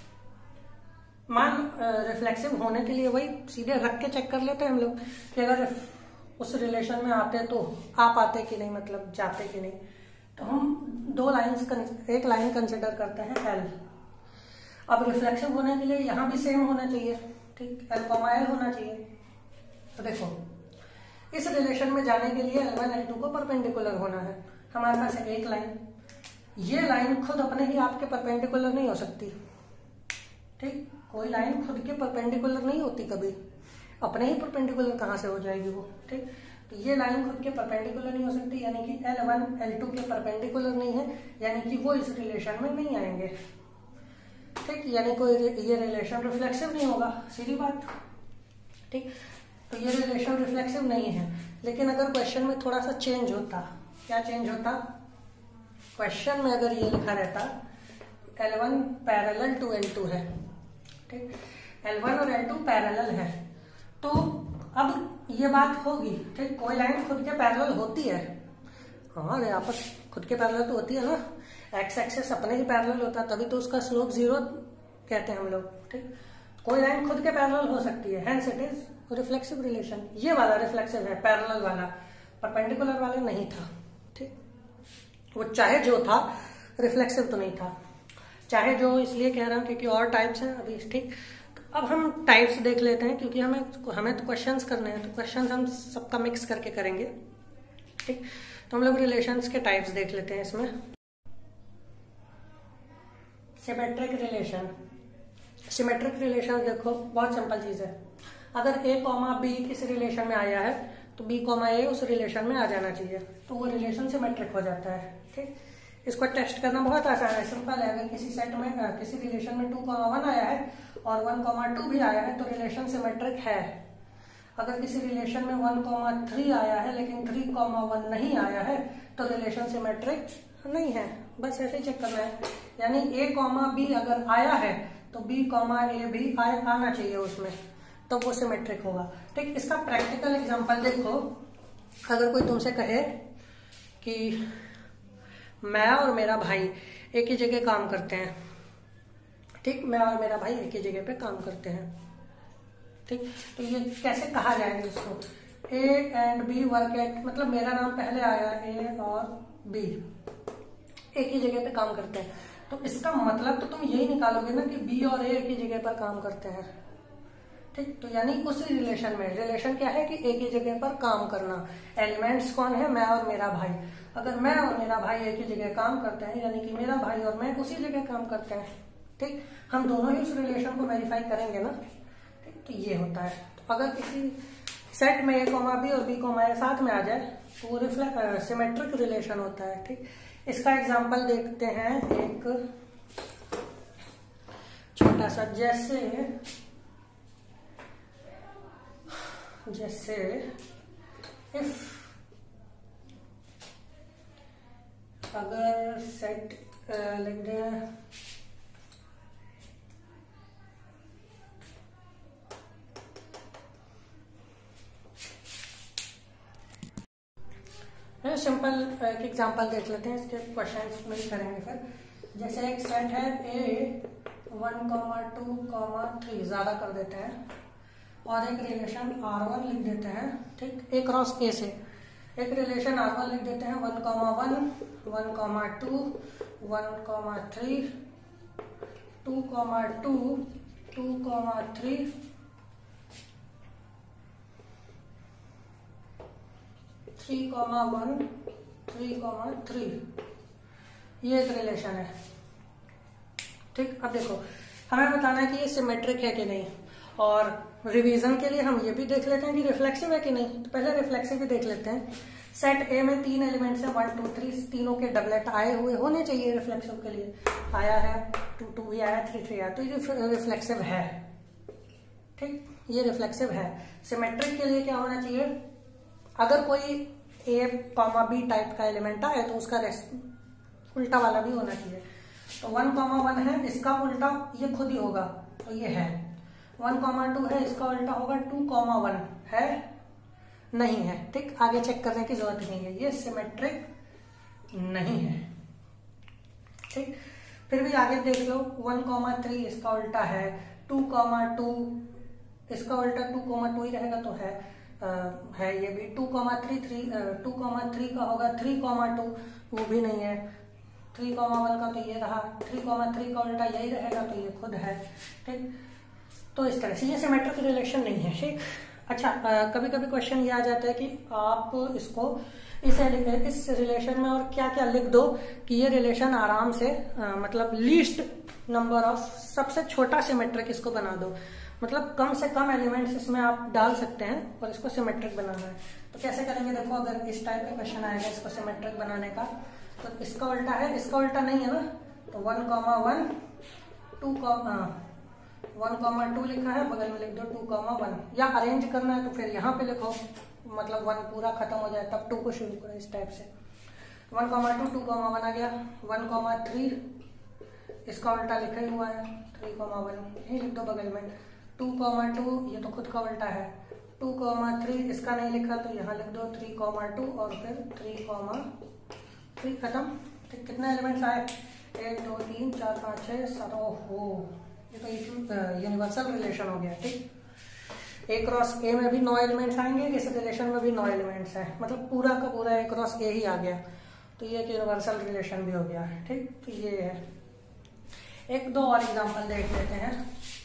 मान रिफ्लेक्सिव होने के लिए वही सीधे रख के चेक कर लेते हैं हम लोग कि अगर उस रिलेशन में आते तो आ पाते कि नहीं, मतलब जाते कि नहीं। तो हम दो लाइंस, एक लाइन कंसिडर करते हैं एल। अब रिफ्लेक्सिव होने के लिए यहाँ भी सेम होना चाहिए। ठीक, एल कॉमा एल होना चाहिए। तो देखो, इस रिलेशन में जाने के लिए एल वन एल टू को परपेंडिकुलर होना है। हमारे पास है एक लाइन, ये लाइन खुद अपने ही आपके परपेंडिकुलर नहीं हो सकती। ठीक, कोई लाइन खुद के परपेंडिकुलर नहीं होती कभी, अपने ही परपेंडिकुलर कहाँ से हो जाएगी वो। ठीक, तो ये लाइन खुद के परपेंडिकुलर नहीं हो सकती, यानी कि एल वन एल टू के परपेंडिकुलर नहीं है, यानी कि वो इस रिलेशन में नहीं आएंगे। ठीक, यानी कोई ये रिलेशन रिफ्लेक्सिव नहीं होगा, सीधी बात। ठीक, तो ये रिलेशन रिफ्लेक्सिव नहीं है। लेकिन अगर क्वेश्चन में थोड़ा सा चेंज होता, क्या चेंज होता, क्वेश्चन में अगर ये लिखा रहता L one parallel to L two है, ठीक, एल वन और एल टू पैरेलल है, तो अब ये बात होगी। ठीक, कोई लाइन खुद के पैरेलल होती है, हाँ यहाँ पर खुद के पैरेलल तो होती है ना, एक्स एक्सेस अपने ही पैरेलल होता है, तभी तो उसका स्लोप जीरो कहते हैं हम लोग। ठीक, कोई लाइन खुद के पैरेलल हो सकती है, hence it is reflexive relation. ये वाला रिफ्लेक्सिव है, पैरेलल वाला, परपेंडिकुलर वाला नहीं था। ठीक, वो चाहे जो था रिफ्लेक्सिव तो नहीं था, चाहे जो इसलिए कह रहा हूं क्योंकि और टाइप्स हैं अभी। ठीक, तो अब हम टाइप्स देख लेते हैं, क्योंकि हमें हमें तो क्वेश्चंस करने हैं, तो क्वेश्चंस हम सबका मिक्स करके करेंगे। ठीक, तो हम लोग रिलेशंस के टाइप्स देख लेते हैं इसमें। सिमेट्रिक रिलेशन, सिमेट्रिक रिलेशन देखो बहुत सिंपल चीज है। अगर ए कॉमा बी किस रिलेशन में आया है तो बी कॉमा ए उस रिलेशन में आ जाना चाहिए, तो वो रिलेशन सिमेट्रिक हो जाता है। ठीक, इसको टेस्ट करना बहुत आसान है, सिंपल है। अगर किसी सेट में किसी रिलेशन में टू कॉमा वन आया है और वन कॉमा टू भी आया है तो रिलेशन सिमेट्रिक है। अगर किसी रिलेशन में वन कॉमा थ्री आया है लेकिन थ्री कॉमा वन नहीं आया है तो रिलेशन सिमेट्रिक नहीं है। बस ऐसे ही चेक करना है, यानी ए कॉमा बी अगर आया है तो बी कॉमा ए भी आना चाहिए उसमें, तो वो सिमेट्रिक होगा। ठीक, इसका प्रैक्टिकल एग्जांपल देखो। अगर कोई तुमसे कहे कि मैं और मेरा भाई एक ही जगह काम करते हैं, ठीक, मैं और मेरा भाई एक ही जगह पे काम करते हैं, ठीक, तो ये कैसे कहा जाएगा इसको, a and b work at, मतलब मेरा नाम पहले आया, ए और बी एक ही जगह पे काम करते हैं, तो इसका मतलब तो तुम यही निकालोगे ना कि बी और ए एक ही जगह पर काम करते हैं, ठीक। तो यानी उसी रिलेशन में, रिलेशन क्या है कि एक ही जगह पर काम करना। एलिमेंट्स कौन है? मैं और मेरा भाई। अगर मैं और मेरा भाई एक ही जगह काम करते हैं, यानी कि मेरा भाई और मैं उसी जगह काम करते हैं, ठीक। हम दोनों ही उस रिलेशन को वेरीफाई करेंगे ना, ठीक। तो ये होता है। तो अगर किसी सेट में ए कॉमा बी और बी कॉमा ए साथ में आ जाए तो वो रिफ्लेक्ट सिमेट्रिक रिलेशन होता है, ठीक। इसका एग्जांपल देखते हैं एक छोटा सा, जैसे जैसे इफ अगर सेट लिख दें सिंपल एक एग्जांपल देख लेते हैं, इसके क्वेश्चन में करेंगे फिर। जैसे एक सेट है A one comma two comma three, ज्यादा कर देते हैं, और एक रिलेशन आर वन लिख देते हैं, ठीक। ए क्रॉस ए से एक रिलेशन आर वन लिख देते हैं, one comma one, one comma two, one comma three, two comma two, two comma three, three comma one, three comma three, ये एक रिलेशन है, ठीक। अब देखो हमें बताना है कि ये सिमेट्रिक है कि नहीं, और रिवीजन के लिए हम ये भी देख लेते हैं कि रिफ्लेक्सिव है कि नहीं। तो पहले रिफ्लेक्सिव भी देख लेते हैं। सेट ए में तीन एलिमेंट्स हैं, वन टू थ्री, तीनों के डबलेट आए हुए होने चाहिए रिफ्लेक्सिव के लिए। आया है, टू टू भी आया, थ्री थ्री आया, तो ये रिफ्लेक्सिव है, ठीक। ये रिफ्लेक्सिव है। सिमेट्रिक के लिए क्या होना चाहिए? अगर कोई ए कॉमा बी टाइप का एलिमेंट आए तो उसका उल्टा वाला भी होना चाहिए। तो वन कॉमा वन है, इसका उल्टा ये खुद ही होगा, तो ये है। वन कॉमा टू है, इसका उल्टा होगा टू कॉमा वन, है नहीं है, ठीक। आगे चेक करने की जरूरत नहीं है, ये सिमेट्रिक नहीं है, ठीक। फिर भी आगे देख लो, वन कॉमा थ्री इसका उल्टा है, टू कॉमा टू इसका उल्टा टू कॉमा टू ही रहेगा, तो है आ, है ये भी। Two comma three three two comma three का होगा थ्री कॉमा टू, वो भी नहीं है। थ्री कॉमा वन का तो ये रहा, थ्री कॉमा थ्री का उल्टा यही रहेगा, तो ये खुद है, ठीक। तो इस तरह से ये सिमेट्रिक रिलेशन नहीं है, ठीक। अच्छा, आ, कभी कभी क्वेश्चन ये आ जाता है कि आप इसको इस इस रिलेशन में और क्या क्या लिख दो कि ये रिलेशन आराम से आ, मतलब लीस्ट नंबर ऑफ, सबसे छोटा सिमेट्रिक इसको बना दो, मतलब कम से कम एलिमेंट्स इसमें आप डाल सकते हैं और इसको सिमेट्रिक बनाना है। तो कैसे करेंगे? देखो, अगर इस टाइप का क्वेश्चन आएगा इसको सिमेट्रिक बनाने का, तो इसका उल्टा है, इसका उल्टा नहीं है ना, तो one comma one, two comma one comma two लिखा है, बगल में लिख दो टू कॉमा वन, या अरेंज करना है तो फिर यहाँ पे लिखो, मतलब वन पूरा खत्म हो जाए तब टू को शुरू करो, इस टाइप से। One comma two, two comma one आ गया। वन कॉमा थ्री इसका उल्टा लिखा ही हुआ है, थ्री कॉमा वन यही लिख दो बगल में। टू कॉमा टू ये तो खुद का उल्टा है, टू कॉमा थ्री इसका नहीं लिखा तो यहाँ लिख दो थ्री कॉमा टू, और फिर थ्री कॉमा थ्री, खत्म, ठीक। कितने एलिमेंट्स आए? एक दो तीन चार पाँच छः सात, ओहो ये तो यूनिवर्सल रिलेशन हो गया, ठीक। ए क्रॉस ए में भी नौ एलिमेंट्स आएंगे, इस रिलेशन में भी नौ एलिमेंट्स हैं, मतलब पूरा का पूरा ए क्रॉस ए ही आ गया, तो ये एक यूनिवर्सल रिलेशन भी हो गया, ठीक। तो ये है। एक दो और एग्जांपल देख लेते हैं।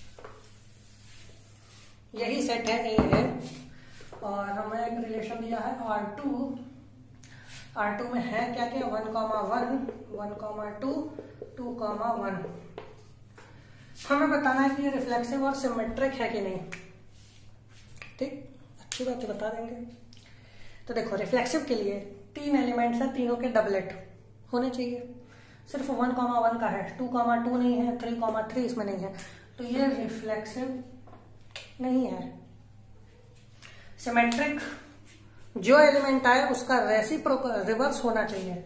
यही सेट है, ए है, और हमें एक रिलेशन दिया है आर टू। आर टू में है क्या क्या? One comma one, one comma two, two comma one. हमें बताना है कि ये रिफ्लेक्सिव और सिमेट्रिक है कि नहीं, ठीक। अच्छी बात है, बता देंगे। तो देखो, रिफ्लेक्सिव के लिए तीन एलिमेंट्स हैं, तीनों के डबलेट होने चाहिए। सिर्फ वन कॉमा वन का है, टू कॉमा टू नहीं है, थ्री कॉमा थ्री इसमें नहीं है, तो ये रिफ्लेक्सिव नहीं है। सिमेट्रिक जो एलिमेंट आए उसका रेसिप्रोकल रिवर्स होना चाहिए।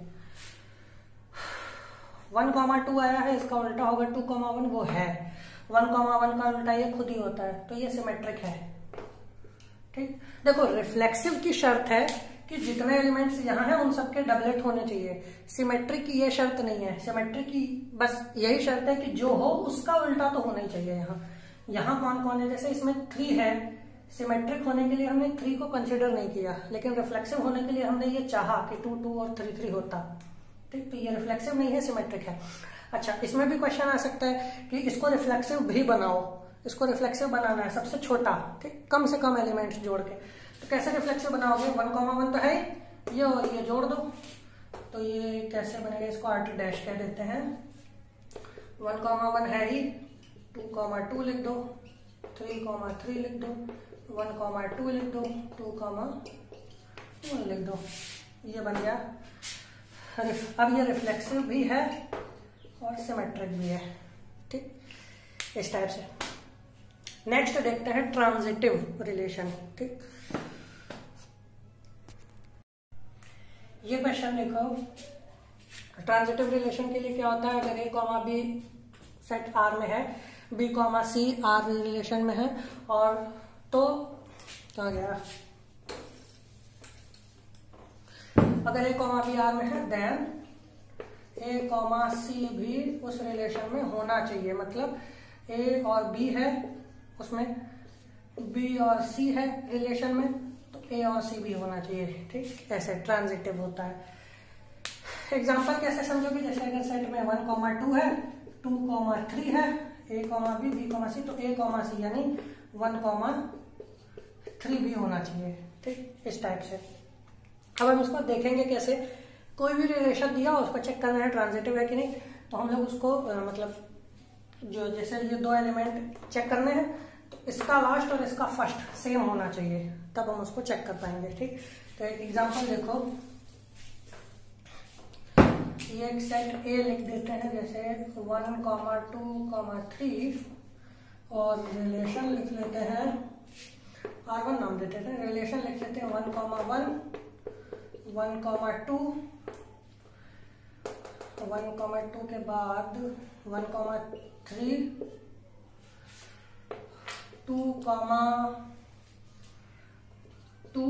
वन कॉमा टू आया है, इसका उल्टा होगा टू कॉमा वन, वो है। वन कॉमा वन का उल्टा ये खुद ही होता है, तो ये सिमेट्रिक है, ठीक। देखो, रिफ्लेक्सिव की शर्त है कि जितने एलिमेंट्स यहाँ हैं उन सबके डबलेट होने चाहिए। सिमेट्रिक की ये शर्त नहीं है। सिमेट्रिक की बस यही शर्त है कि जो हो उसका उल्टा तो होना ही चाहिए। यहाँ यहाँ कौन कौन है? जैसे इसमें थ्री है, सिमेट्रिक होने के लिए हमने थ्री को कंसिडर नहीं किया, लेकिन रिफ्लेक्सिव होने के लिए हमने ये चाहा कि टू टू और थ्री थ्री होता, ठीक। तो ये रिफ्लेक्सिव नहीं है, सिमेट्रिक है। अच्छा, इसमें भी क्वेश्चन आ सकता है कि इसको रिफ्लेक्सिव भी बनाओ, इसको रिफ्लेक्सिव बनाना है सबसे छोटा, ठीक, कम से कम एलिमेंट्स जोड़ के। तो कैसे रिफ्लेक्सिव बनाओगे? वन कॉमा वन तो है ये और ये जोड़ दो, तो ये कैसे बनेगा? इसको आर टी डैश कह देते हैं। वन कॉमा वन है ही, टू कॉमा टू लिख दो, थ्री कॉमा थ्री लिख दो, वन कॉमा टू लिख दो, टू कॉमा वन लिख दो, ये बन गया। अब ये रिफ्लेक्सिव भी है और सिमेट्रिक भी है, ठीक, इस टाइप से। नेक्स्ट देखते हैं ट्रांजिटिव रिलेशन, ठीक। ये क्वेश्चन देखो, ट्रांजिटिव रिलेशन के लिए क्या होता है? अगर ए कॉमा बी सेट आर में है, B comma c R relation में है, और तो क्या गया, अगर ए कॉमा बी आर में है देन ए कॉमा सी भी उस रिलेशन में होना चाहिए। मतलब ए और बी है उसमें, बी और सी है रिलेशन में, तो ए और सी भी होना चाहिए, ठीक। ऐसे ट्रांजिटिव होता है। एग्जाम्पल कैसे समझोगे? जैसे अगर सेट में वन कॉमा टू है, टू कॉमा थ्री है, a comma b, b comma c, तो ए कॉमा सी यानी वन कॉमा थ्री भी होना चाहिए, ठीक, इस टाइप से। अब हम इसको देखेंगे कैसे। कोई भी रिलेशन दिया हो उसको चेक करना है ट्रांजिटिव है कि नहीं, तो हम लोग उसको आ, मतलब जो जैसे ये दो एलिमेंट चेक करने हैं, तो इसका लास्ट और इसका फर्स्ट सेम होना चाहिए, तब हम उसको चेक कर पाएंगे, ठीक। तो एक एग्जांपल देखो, ये एक सेट ए लिख देते हैं, जैसे one comma two comma three, और रिलेशन लिख लेते हैं, आर वन नाम देते हैं, रिलेशन लिख लेते हैं one comma one, one comma two, one comma two के बाद one comma three, two comma two,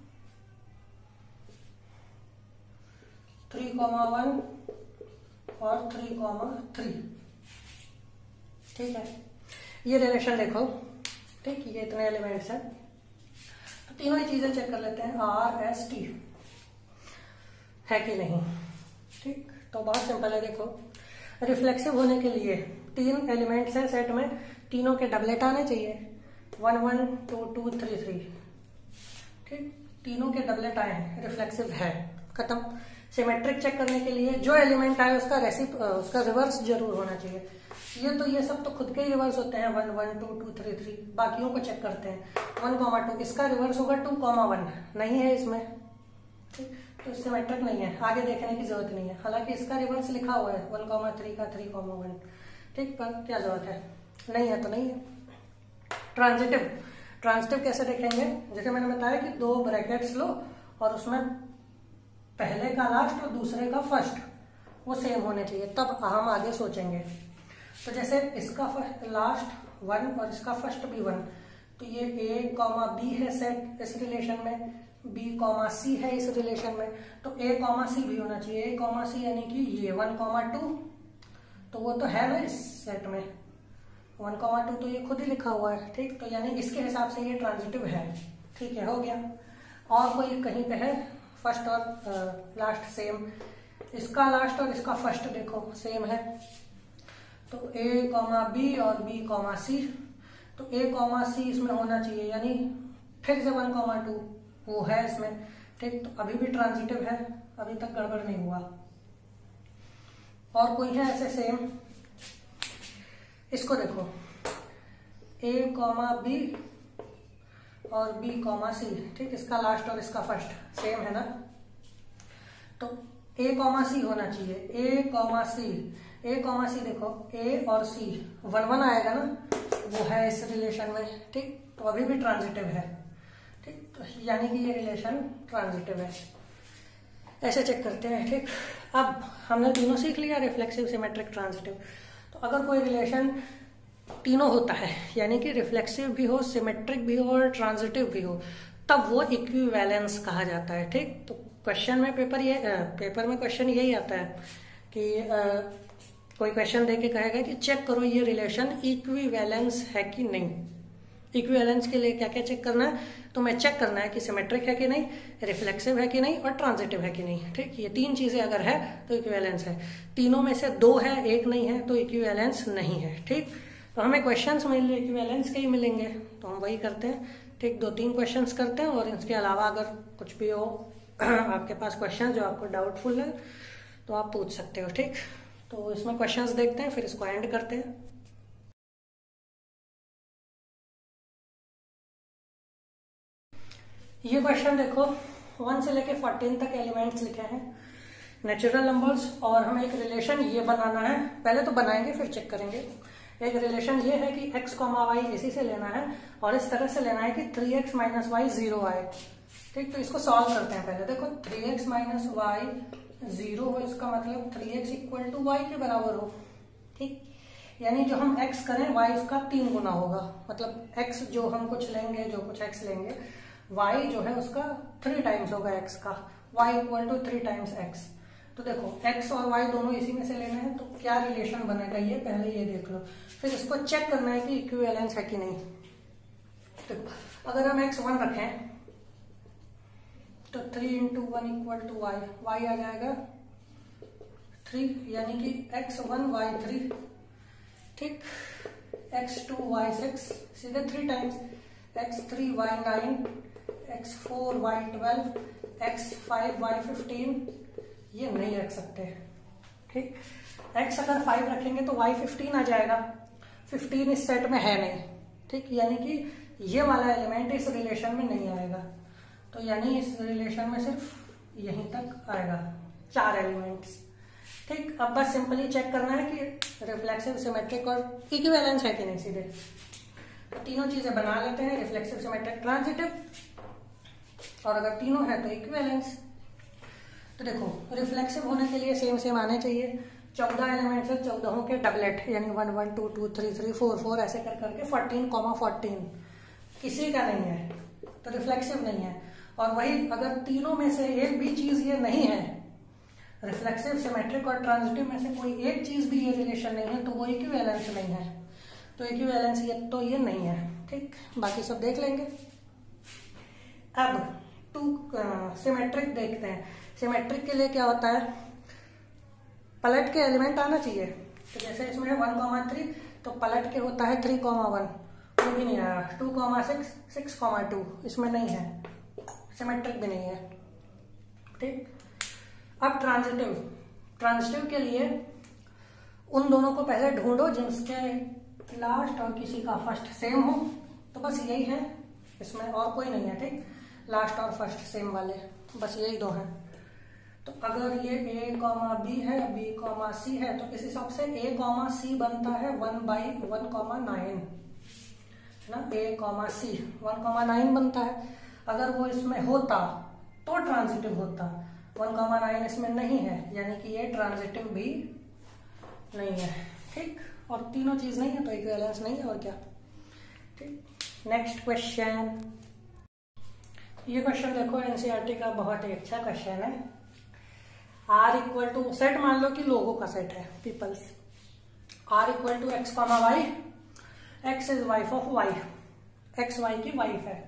three comma one और थ्री कॉमा थ्री, ठीक है। ये रिलेशन देखो, ठीक, ये इतने एलिमेंट्स हैं, तो तीनों ही चीजें चेक कर लेते हैं, आर एस टी है कि नहीं, ठीक। तो बहुत सिंपल है, देखो रिफ्लेक्सिव होने के लिए तीन एलिमेंट्स हैं सेट में, तीनों के डबलेट आने चाहिए, one one two two three three, ठीक, तीनों के डबलेट आए हैं, रिफ्लेक्सिव है, खत्म। सिमेट्रिक चेक करने के लिए जो एलिमेंट आए उसका रेसिप उसका रिवर्स जरूर होना चाहिए। ये तो ये सब तो खुद के ही रिवर्स होते हैं, one one two two three three, बाकियों को चेक करते हैं। वन कॉमा टू इसका रिवर्स होगा टू कॉमा वन, नहीं है इसमें, ठीक, तो सिमेट्रिक नहीं है, आगे देखने की जरूरत नहीं है। हालांकि इसका रिवर्स लिखा हुआ है वन कॉमा थ्री का थ्री कॉमा वन, ठीक, पर क्या जरूरत है, नहीं है तो नहीं है। ट्रांजिटिव, ट्रांजिटिव कैसे देखेंगे? जैसे मैंने बताया कि दो ब्रैकेट्स लो और उसमें पहले का लास्ट और दूसरे का फर्स्ट वो सेम होने चाहिए, तब हम आगे सोचेंगे। तो जैसे इसका लास्ट वन और इसका फर्स्ट भी वन, तो ये ए कॉमा बी है सेट इस रिलेशन में, बी कॉमा सी है इस रिलेशन में, तो ए कॉमा सी भी होना चाहिए। ए कॉमा सी यानी कि ये वन कॉमा टू, तो वो तो है ना इस सेट में, वन कॉमा टू तो ये खुद ही लिखा हुआ है, ठीक, तो यानी इसके हिसाब से ये ट्रांजिटिव है, ठीक है, हो गया। और कोई कहीं पे है फर्स्ट और लास्ट सेम, इसका लास्ट और इसका फर्स्ट देखो सेम है, तो ए कॉमा बी और बी कॉमा सी, तो ए कॉमा सी इसमें होना चाहिए, यानी फिर से वन कॉमा टू वो है इसमें, ठीक, तो अभी भी ट्रांजिटिव है, अभी तक गड़बड़ नहीं हुआ। और कोई है ऐसे सेम, इसको देखो, ए कॉमा बी और बी कॉमा सी, ठीक, इसका लास्ट और इसका फर्स्ट सेम है ना, तो ए कॉमा सी होना चाहिए, ए कॉमा सी, ए कॉमा सी देखो, ए और सी वन वन आएगा ना, वो है इस रिलेशन में, ठीक, तो अभी भी ट्रांजिटिव है, ठीक, तो यानी कि ये रिलेशन ट्रांजिटिव है। ऐसे चेक करते हैं, ठीक। अब हमने तीनों सीख लिया, रिफ्लेक्सिव, सिमेट्रिक, ट्रांजिटिव। तो अगर कोई रिलेशन तीनों होता है, यानी कि रिफ्लेक्सिव भी हो, सिमेट्रिक भी हो और ट्रांजिटिव भी हो, तब वो इक्विवेलेंस कहा जाता है, ठीक। तो क्वेश्चन में पेपर ये पेपर में क्वेश्चन यही आता है कि आ, कोई क्वेश्चन देके कहेगा कि चेक करो ये रिलेशन इक्विवेलेंस है कि नहीं, इक्विवेलेंस के लिए क्या क्या चेक करना है, तो मैं चेक करना है कि सिमेट्रिक है कि नहीं, रिफ्लेक्सिव है कि नहीं और ट्रांजिटिव है कि नहीं। ठीक, ये तीन चीजें अगर है तो इक्विवेलेंस है। तीनों में से दो है एक नहीं है तो इक्विवेलेंस नहीं है। ठीक, तो हमें क्वेश्चंस मेनली इक्विवेलेंस के ही मिलेंगे तो हम वही करते हैं। ठीक, दो तीन क्वेश्चंस करते हैं और इसके अलावा अगर कुछ भी हो आपके पास क्वेश्चन जो आपको डाउटफुल है तो आप पूछ सकते हो। ठीक, तो इसमें क्वेश्चंस देखते हैं फिर इसको एंड करते हैं। ये क्वेश्चन देखो, वन से लेके फोर्टीन तक एलिमेंट्स लिखे हैं, नेचुरल नंबर्स, और हमें एक रिलेशन ये बनाना है। पहले तो बनाएंगे फिर चेक करेंगे। एक रिलेशन ये है कि x कॉमा वाई इसी से लेना है और इस तरह से लेना है कि three x minus y zero आए। ठीक, तो इसको सॉल्व करते हैं। पहले देखो three x minus y zero हो, इसका मतलब three x equal to y के बराबर हो। ठीक, यानी जो हम x करें y उसका तीन गुना होगा, मतलब x जो हम कुछ लेंगे, जो कुछ x लेंगे, y जो है उसका थ्री टाइम्स होगा x का, y equal to three times x। तो देखो x और y दोनों इसी में से लेने हैं तो क्या रिलेशन बनेगा ये पहले ये देख लो, फिर इसको चेक करना है कि इक्विवेलेंस है कि नहीं। तो अगर हम x वन रखें तो three into one equal to y, y आ जाएगा थ्री, यानी कि एक्स वन वाई थ्री। ठीक, एक्स टू वाई सिक्स, सीधे three times, x three y nine, x four y twelve, x five y fifteen. ये नहीं रख सकते। ठीक, x अगर फाइव रखेंगे तो y फिफ्टीन आ जाएगा, फिफ्टीन इस सेट में है नहीं। ठीक, यानी कि ये वाला एलिमेंट इस रिलेशन में नहीं आएगा, तो यानी इस रिलेशन में सिर्फ यहीं तक आएगा, चार एलिमेंट्स। ठीक, अब बस सिंपली चेक करना है कि रिफ्लेक्सिव, सिमेट्रिक और इक्विवेलेंस है कि नहीं सीधे। तो तीनों चीजें बना लेते हैं, रिफ्लेक्सिव, सिमेट्रिक, ट्रांजिटिव, और अगर तीनों है तो इक्विवेलेंस। तो देखो रिफ्लेक्सिव होने के लिए सेम सेम आने चाहिए, चौदह एलिमेंट्स है, चौदहों के डबलेट यानी one one two two three three four four ऐसे कर करके फोर्टीन कॉमा फोर्टीन, किसी का नहीं है तो रिफ्लेक्सिव नहीं है। और वही अगर तीनों में से एक भी चीज ये नहीं है, रिफ्लेक्सिव, सिमेट्रिक और ट्रांजिटिव में से कोई एक चीज भी ये रिलेशन नहीं है तो वो इक्विवेलेंस नहीं है। तो इक्विवेलेंस ये तो ये नहीं है। ठीक, बाकी सब देख लेंगे। अब टू सिमेट्रिक देखते हैं। सिमेट्रिक के लिए क्या होता है, पलट के एलिमेंट आना चाहिए। तो जैसे इसमें है वन कॉमा थ्री तो पलट के होता है थ्री कॉमा वन, वो भी नहीं आया। Two comma six, six comma two इसमें नहीं है, सिमेट्रिक भी नहीं है। ठीक, अब ट्रांजिटिव, ट्रांजिटिव के लिए उन दोनों को पहले ढूंढो जिसके लास्ट और किसी का फर्स्ट सेम हो। तो बस यही है, इसमें और कोई नहीं है। ठीक, लास्ट और फर्स्ट सेम वाले बस यही दो हैं। तो अगर ये a कॉमा बी है, b कॉमा सी है, तो इस हिसाब से a कॉमा सी बनता है one by one comma nine, है ना। a comma c one comma nine बनता है। अगर वो इसमें होता तो ट्रांजिटिव होता, वन कॉमा नाइन इसमें नहीं है, यानी कि ये ट्रांजिटिव भी नहीं है। ठीक, और तीनों चीज नहीं है तो इक्विवेलेंस नहीं है, और क्या। ठीक, नेक्स्ट क्वेश्चन। ये क्वेश्चन देखो एनसीईआरटी का बहुत ही अच्छा क्वेश्चन है। आर इक्वल टू, सेट मान लो कि लोगों का सेट है, peoples, R equal to x comma y, x is wife of y, x y की वाइफ है,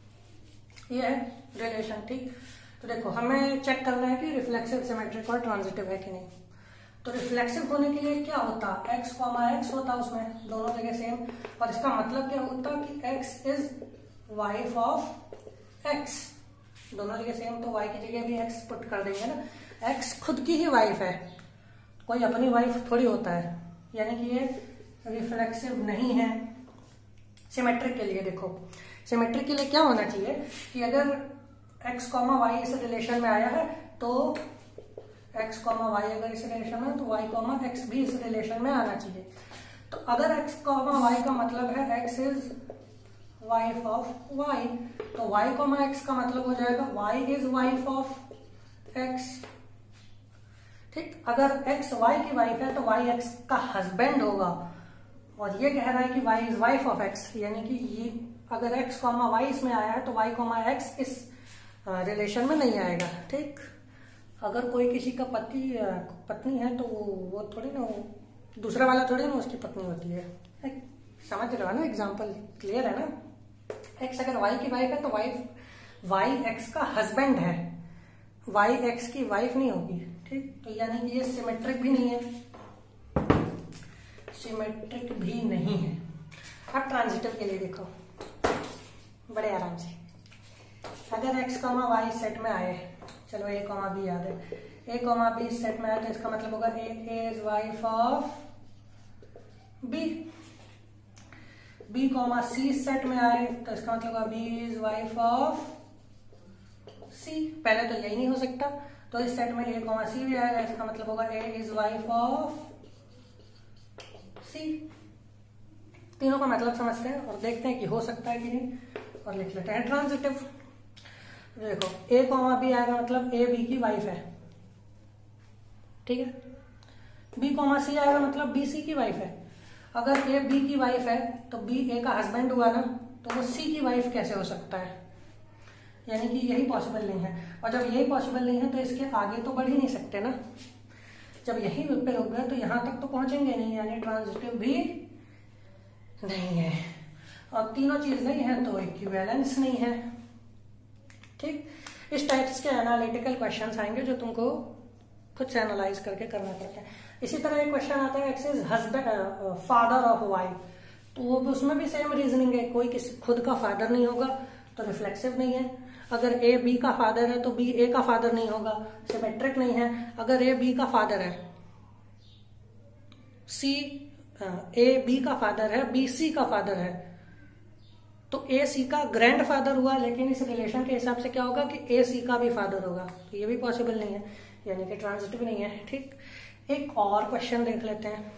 ये है रिलेशन। ठीक, तो देखो हमें चेक करना है कि रिफ्लेक्सिव, सिमेट्रिक और ट्रांजिटिव है कि नहीं। तो रिफ्लेक्सिव होने के लिए क्या होता, एक्स कॉमा एक्स होता, उसमें दोनों जगह सेम, और इसका मतलब क्या होता कि x is wife of x, दोनों जगह सेम, तो वाई की जगह भी एक्स पुट कर देंगे ना। एक्स खुद की ही वाइफ है, कोई अपनी वाइफ थोड़ी होता है, यानी कि ये रिफ्लेक्सिव नहीं है। सिमेट्रिक के लिए देखो, सिमेट्रिक के लिए क्या होना चाहिए कि अगर एक्स कॉमा वाई इस रिलेशन में आया है तो एक्स कॉमा वाई अगर इस रिलेशन में, तो वाई कॉमा एक्स भी इस रिलेशन में आना चाहिए। तो अगर एक्स कॉमा वाई का मतलब है x is wife of Y, तो वाई कॉमा एक्स का मतलब हो जाएगा y is wife of x. ठीक, अगर x y की वाइफ है तो y x का हस्बैंड होगा, और ये कह रहा है कि y is wife of x, यानी कि ये अगर x कॉमा y इसमें आया है तो y कॉमा x इस रिलेशन में नहीं आएगा। ठीक, अगर कोई किसी का पति पत्नी है तो वो थोड़ी ना, दूसरा वाला थोड़ी ना उसकी पत्नी होती है। समझ रहे हो ना, एग्जाम्पल क्लियर है ना। एक्स अगर वाई की वाइफ है तो वाइफ वाई एक्स का हस्बैंड है, वाई एक्स की वाइफ नहीं होगी, ठीक। तो यानी कि ये सिमेट्रिक भी नहीं है, सिमेट्रिक भी नहीं है। अब ट्रांजिटिव के लिए देखो बड़े आराम से, अगर एक्स कॉमा वाई सेट में आए, चलो ए कॉमा बी याद है, ए कॉमा बी सेट में आए तो इसका मतलब होगा a is wife of b. B comma c set में आए तो इसका मतलब होगा b is wife of c. पहले तो यही नहीं हो सकता, तो इस सेट में ए कॉमा सी भी आएगा, इसका मतलब होगा a is wife of c. तीनों का मतलब समझते हैं और देखते हैं कि हो सकता है कि नहीं, और लिख लेते हैं ट्रांजिटिव। देखो ए कॉमा बी आएगा मतलब ए बी की वाइफ है, ठीक है। बी कॉमा सी आएगा मतलब बी सी की वाइफ है। अगर ए बी की वाइफ है तो बी ए का हस्बैंड हुआ ना, तो वो सी की वाइफ कैसे हो सकता है, यानी कि यही पॉसिबल नहीं है। और जब यही पॉसिबल नहीं है तो इसके आगे तो बढ़ ही नहीं सकते ना, जब यही पे रुक गए तो यहां तक तो पहुंचेंगे नहीं, यानी ट्रांजिटिव भी नहीं है। और तीनों चीज नहीं है तो इक्विवेलेंस नहीं है, ठीक। इस टाइप्स के एनालिटिकल क्वेश्चंस आएंगे जो तुमको खुद से एनालाइज करके करना पड़ता है। इसी तरह एक क्वेश्चन आता है x is husband father of Y, तो वो उसमें भी सेम रीजनिंग है, कोई किसी खुद का फादर नहीं होगा तो रिफ्लेक्सिव नहीं है। अगर ए बी का फादर है तो बी ए का फादर नहीं होगा, सिमेट्रिक नहीं है। अगर ए बी का फादर है, सी ए बी का फादर है, बी सी का फादर है, तो ए सी का ग्रैंड फादर हुआ, लेकिन इस रिलेशन के हिसाब से क्या होगा कि ए सी का भी फादर होगा, तो ये भी पॉसिबल नहीं है, यानी कि ट्रांजिटिव नहीं है, ठीक। एक और क्वेश्चन देख लेते हैं।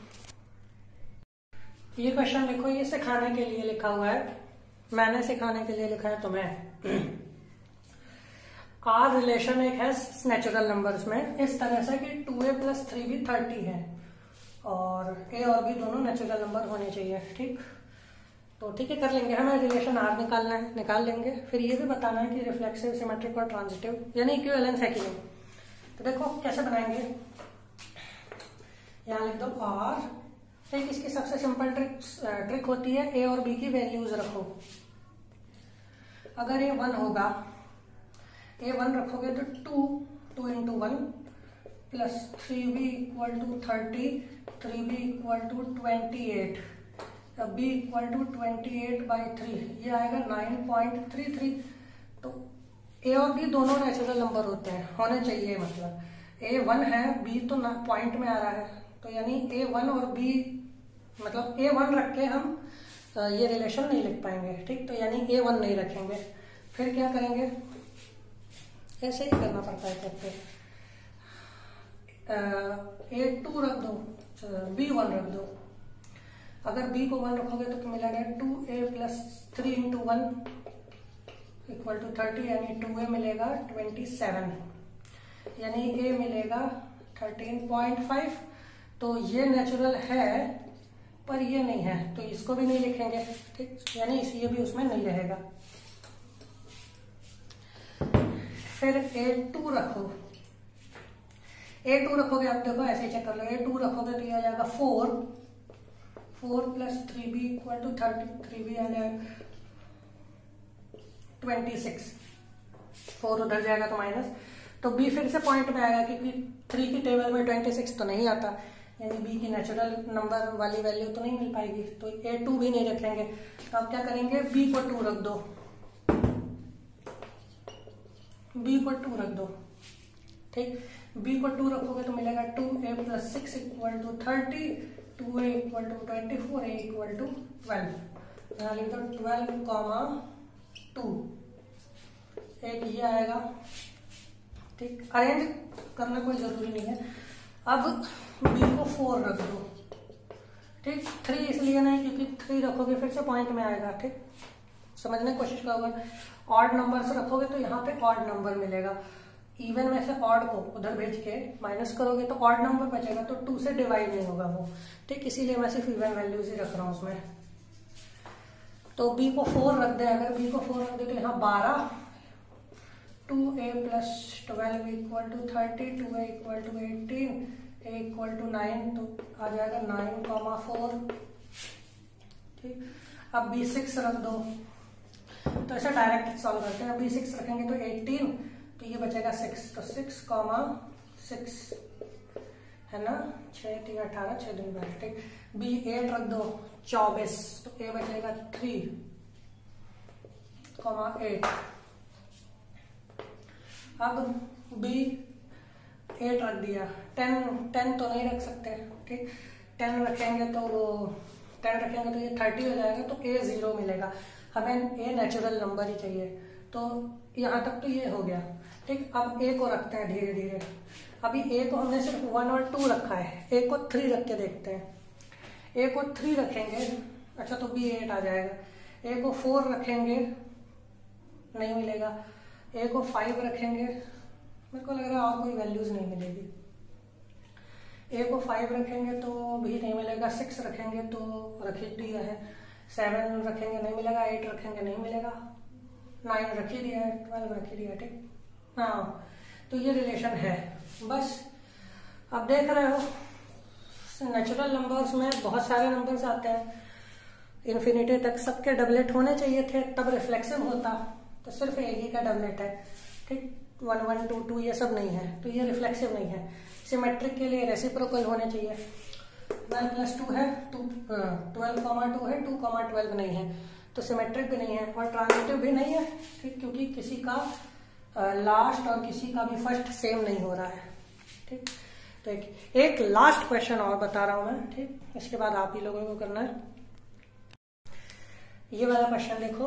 ये क्वेश्चन देखो, ये सिखाने के लिए लिखा हुआ है, मैंने सिखाने के लिए लिखा है तुम्हें। आर रिलेशन एक है नेचुरल नंबर्स में इस तरह से कि टू ए प्लस थ्री भी थर्टी है, और ए और बी दोनों नेचुरल नंबर होने चाहिए, ठीक। तो ठीक है, कर लेंगे, हमें रिलेशन आर निकालना है, निकाल लेंगे। फिर ये भी बताना है कि रिफ्लेक्सिव, सिमेट्रिक और ट्रांजिटिव यानी इक्विवेलेंस है कि नहीं। तो देखो कैसे बनाएंगे, यहाँ लिख दो आर, ठीक। इसकी सबसे सिंपल ट्रिक ट्रिक होती है ए और बी की वैल्यूज रखो। अगर ए वन होगा, ए वन रखोगे तो two two into one plus three B equal to thirty, three B equal to twenty eight, B equal to twenty eight by three, ये आएगा नाइन पॉइंट थ्री थ्री। तो ए और बी दोनों नेचुरल नंबर होते हैं, होने चाहिए, मतलब ए वन है, बी तो पॉइंट में आ रहा है, तो यानी ए वन और बी, मतलब ए वन रख के हम ये रिलेशन नहीं लिख पाएंगे, ठीक। तो यानी ए वन नहीं रखेंगे, फिर क्या करेंगे, ऐसे ही करना पड़ता है करके, ए टू रख दो, बी वन रख दो। अगर बी को वन रखोगे तो मिलेगा two A plus three into one equal to thirty, यानी टू ए मिलेगा ट्वेंटी सेवन, यानी ए मिलेगा थर्टीन पॉइंट फाइव। तो ये नेचुरल है पर ये नहीं है, तो इसको भी नहीं लिखेंगे, ठीक, यानी ये भी उसमें नहीं रहेगा। फिर ए टू रखो, ए टू रखोगे, आप देखो ऐसे ही चेक कर लो, ए टू रखोगे तो ये आ जाएगा four, four plus three B equal to thirty, three B आ जाएगा ट्वेंटी सिक्स, फोर उधर जाएगा तो माइनस, तो बी फिर से पॉइंट में आएगा क्योंकि थ्री की टेबल में ट्वेंटी सिक्स तो नहीं आता, यानी बी की नेचुरल नंबर वाली वैल्यू तो नहीं मिल पाएगी, तो ए टू भी नहीं रखेंगे। तो आप क्या करेंगे, बी को टू रख दो, बी को टू रख दो, ठीक। बी को टू रखोगे तो मिलेगा two A plus six equal to thirty, two A equal to twenty four, A equal to twelve. यहाँ लिख दो ट्वेल्व कॉमा टू, एक ये आएगा, ठीक। अरेंज करना कोई जरूरी नहीं है। अब बी को फोर रख दो, ठीक। थ्री इसलिए नहीं क्योंकि थ्री रखोगे फिर से पॉइंट में आएगा, ठीक। समझने की कोशिश करोगे, ऑड नंबर से रखोगे तो यहाँ पे ऑड नंबर मिलेगा, इवन में से ऑड को उधर भेज के माइनस करोगे तो ऑड नंबर बचेगा, तो टू से डिवाइड नहीं होगा वो, ठीक। इसीलिए मैं सिर्फ इवन वैल्यूज ही रख रहा हूँ उसमें। तो बी को फोर रख दे, अगर बी को फोर रख दे तो यहाँ बारह, two A plus twelve equal to thirty, two A equal to eighteen, A equal to nine, तो आ जाएगा नाइन कॉमा फोर, ठीक। अब बी सिक्स रख दो, तो ऐसा डायरेक्ट सॉल्व करते हैं। बी सिक्स रखेंगे तो एटीन, तो ये बचेगा सिक्स, तो सिक्स कॉमा सिक्स है ना, छः तीन अठारह, छः दूनी बारह, ठीक। बी एट रख दो चौबीस, तो ए बचेगा थ्री कॉमा एट। अब बी एट रख दिया, टेन टेन तो नहीं रख सकते, ठीक। टेन रखेंगे तो वो टेन रखेंगे तो ये थर्टी हो जाएगा, तो ए जीरो मिलेगा। हमें ए नेचुरल नंबर ही चाहिए, तो यहाँ तक तो ये हो गया, ठीक। अब ए को रखते हैं धीरे धीरे। अभी ए को हमने सिर्फ वन और टू रखा है, ए को थ्री रख के देखते हैं। ए को थ्री रखेंगे, अच्छा तो बी एट आ जाएगा। ए को फोर रखेंगे, नहीं मिलेगा। ए को फाइव रखेंगे, मेरे को लग रहा है और कोई वैल्यूज नहीं मिलेगी। ए को फाइव रखेंगे तो भी नहीं मिलेगा। सिक्स रखेंगे तो रख ही दिया है। सेवन रखेंगे नहीं मिलेगा। एट रखेंगे नहीं मिलेगा। नाइन रख ही दिया है। ट्वेल्व रख ही दिया है, ठीक। हाँ, तो ये रिलेशन है बस। अब देख रहे हो नेचुरल नंबर्स में बहुत सारे नंबर्स आते हैं इन्फिनिटी तक, सबके डबलेट होने चाहिए थे तब रिफ्लेक्सिव होता, तो सिर्फ एक ही का डबलेट है, ठीक। वन वन टू टू ये सब नहीं है, तो ये रिफ्लेक्सिव नहीं है। सिमेट्रिक के लिए रेसिप्रोकल होने चाहिए। वन प्लस टू है, टू ट्वेल्व कॉमा टू है, टू कॉमा ट्वेल्व नहीं है, तो सिमेट्रिक भी नहीं है और ट्रांजिटिव भी नहीं है, ठीक, क्योंकि किसी का लास्ट और किसी का भी फर्स्ट सेम नहीं हो रहा है, ठीक। तो एक, एक लास्ट क्वेश्चन और बता रहा हूं मैं, ठीक, इसके बाद आप ही लोगों को करना है। ये वाला क्वेश्चन देखो,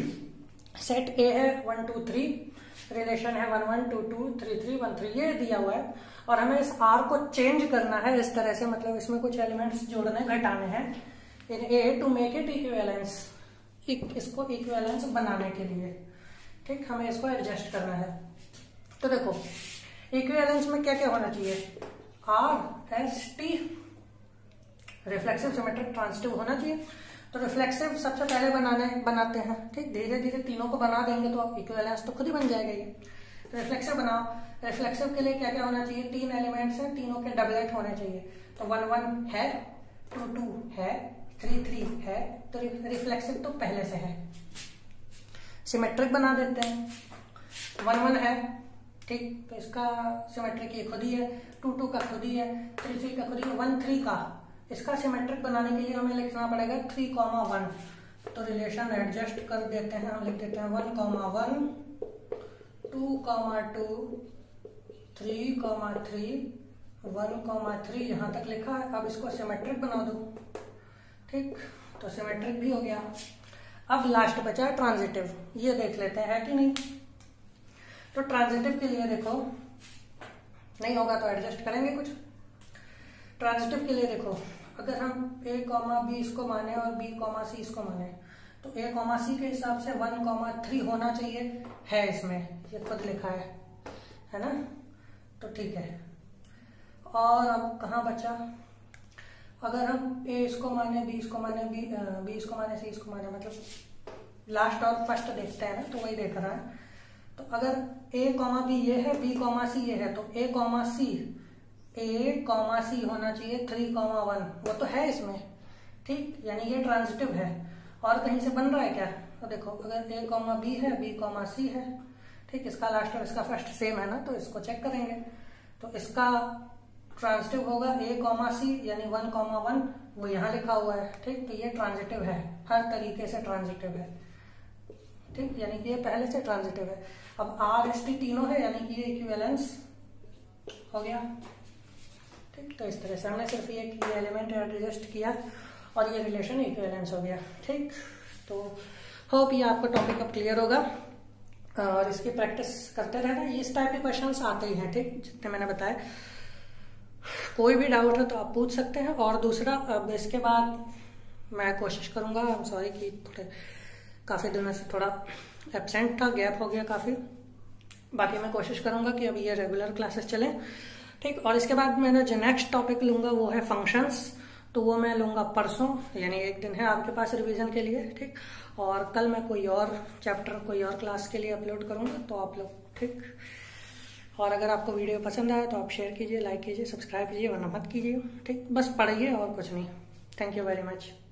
सेट ए है वन टू थ्री, रिलेशन है one one two two three three one three, ये दिया हुआ है और हमें इस आर को चेंज करना है इस तरह से, मतलब इसमें कुछ एलिमेंट्स जोड़ने घटाने हैं in A to make it equivalence, इसको इक्विवेलेंस बनाने के लिए, ठीक। हमें इसको एडजस्ट करना है। तो देखो इक्विवेलेंस में क्या क्या होना चाहिए, R S T, reflexive symmetric transitive होना चाहिए। तो रिफ्लेक्सिव सबसे पहले बनाने बनाते हैं, ठीक। धीरे धीरे तीनों को बना देंगे तो इक्विवेलेंस तो खुद ही बन जाएगा ये। तो रिफ्लेक्सिव बनाओ। रिफ्लेक्सिव के लिए क्या क्या होना चाहिए, तीन एलिमेंट्स हैं, तीनों के डबलेट होने चाहिए। तो वन वन है, टू टू है, थ्री थ्री है, तो रिफ्लेक्सिव तो पहले से है। सिमेट्रिक बना देते हैं। वन वन है, ठीक, तो इसका सिमेट्रिक ये खुद ही है, टू टू का खुद ही है, थ्री थ्री का खुद ही है, वन थ्री का, इसका सिमेट्रिक बनाने के लिए हमें लिखना पड़ेगा थ्री कॉमा वन। तो रिलेशन एडजस्ट कर देते हैं, हम लिख देते हैं one comma one, two comma two, three comma three, one comma three, यहां तक लिखा है। अब इसको सिमेट्रिक बना दो, ठीक, तो सिमेट्रिक भी हो गया। अब लास्ट बचा है ट्रांजिटिव, ये देख लेते हैं है कि नहीं। तो ट्रांजिटिव के लिए देखो, नहीं होगा तो एडजस्ट करेंगे कुछ। ट्रांजिटिव के लिए देखो, अगर हम ए कॉमा बी इसको माने और बी कॉमा सी इसको माने, तो ए कॉमा सी के हिसाब से वन कॉमा थ्री होना चाहिए, है इसमें, ये खुद लिखा है है ना, तो ठीक है। और अब कहाँ बचा, अगर हम ए इसको माने, बी इसको माने, बी बी इसको माने, सी इसको माने, मतलब लास्ट और फर्स्ट देखते हैं ना, तो वही देख रहा है। तो अगर ए कॉमा बी ये है, बी कॉमा सी ये है, तो a comma C, A comma सी होना चाहिए थ्री कॉमा वन, वो तो है इसमें, ठीक, यानी ये ट्रांजिटिव है। और कहीं से बन रहा है क्या, तो देखो अगर ए कॉमा बी है, बी कॉमा सी है, ठीक, इसका लास्ट और इसका फर्स्ट सेम है ना, तो इसको चेक करेंगे। तो इसका ट्रांजिटिव होगा ए कॉमा सी, यानी वन कॉमा वन, वो यहाँ लिखा हुआ है, ठीक, तो ये ट्रांजिटिव है, हर तरीके से ट्रांजिटिव है, ठीक, यानी कि ये पहले से ट्रांजिटिव है। अब आर एस टी तीनों है, यानी कि ये इक्विवेलेंस हो गया, ठीक। तो इस तरह से हमने सिर्फ ये एलिमेंट एडजस्ट किया और ये रिलेशन इक्विवेलेंस हो गया, ठीक। तो होप ये आपको टॉपिक अब क्लियर होगा और इसकी प्रैक्टिस करते रहना। इस टाइप के क्वेश्चंस आते ही हैं, ठीक, जितने मैंने बताया। कोई भी डाउट है तो आप पूछ सकते हैं। और दूसरा, अब इसके बाद मैं कोशिश करूंगा, आई एम सॉरी कि थोड़े काफ़ी दिनों से थोड़ा एब्सेंट था, गैप हो गया काफ़ी, बाकी मैं कोशिश करूंगा कि अभी ये रेगुलर क्लासेस चलें, ठीक। और इसके बाद मैंने जो नेक्स्ट टॉपिक लूंगा वो है फंक्शंस, तो वो मैं लूंगा परसों, यानी एक दिन है आपके पास रिवीजन के लिए, ठीक। और कल मैं कोई और चैप्टर कोई और क्लास के लिए अपलोड करूंगा, तो आप लोग, ठीक। और अगर आपको वीडियो पसंद आया तो आप शेयर कीजिए, लाइक कीजिए, सब्सक्राइब कीजिए, वरना मत कीजिए, ठीक। बस पढ़िए और कुछ नहीं। Thank you very much.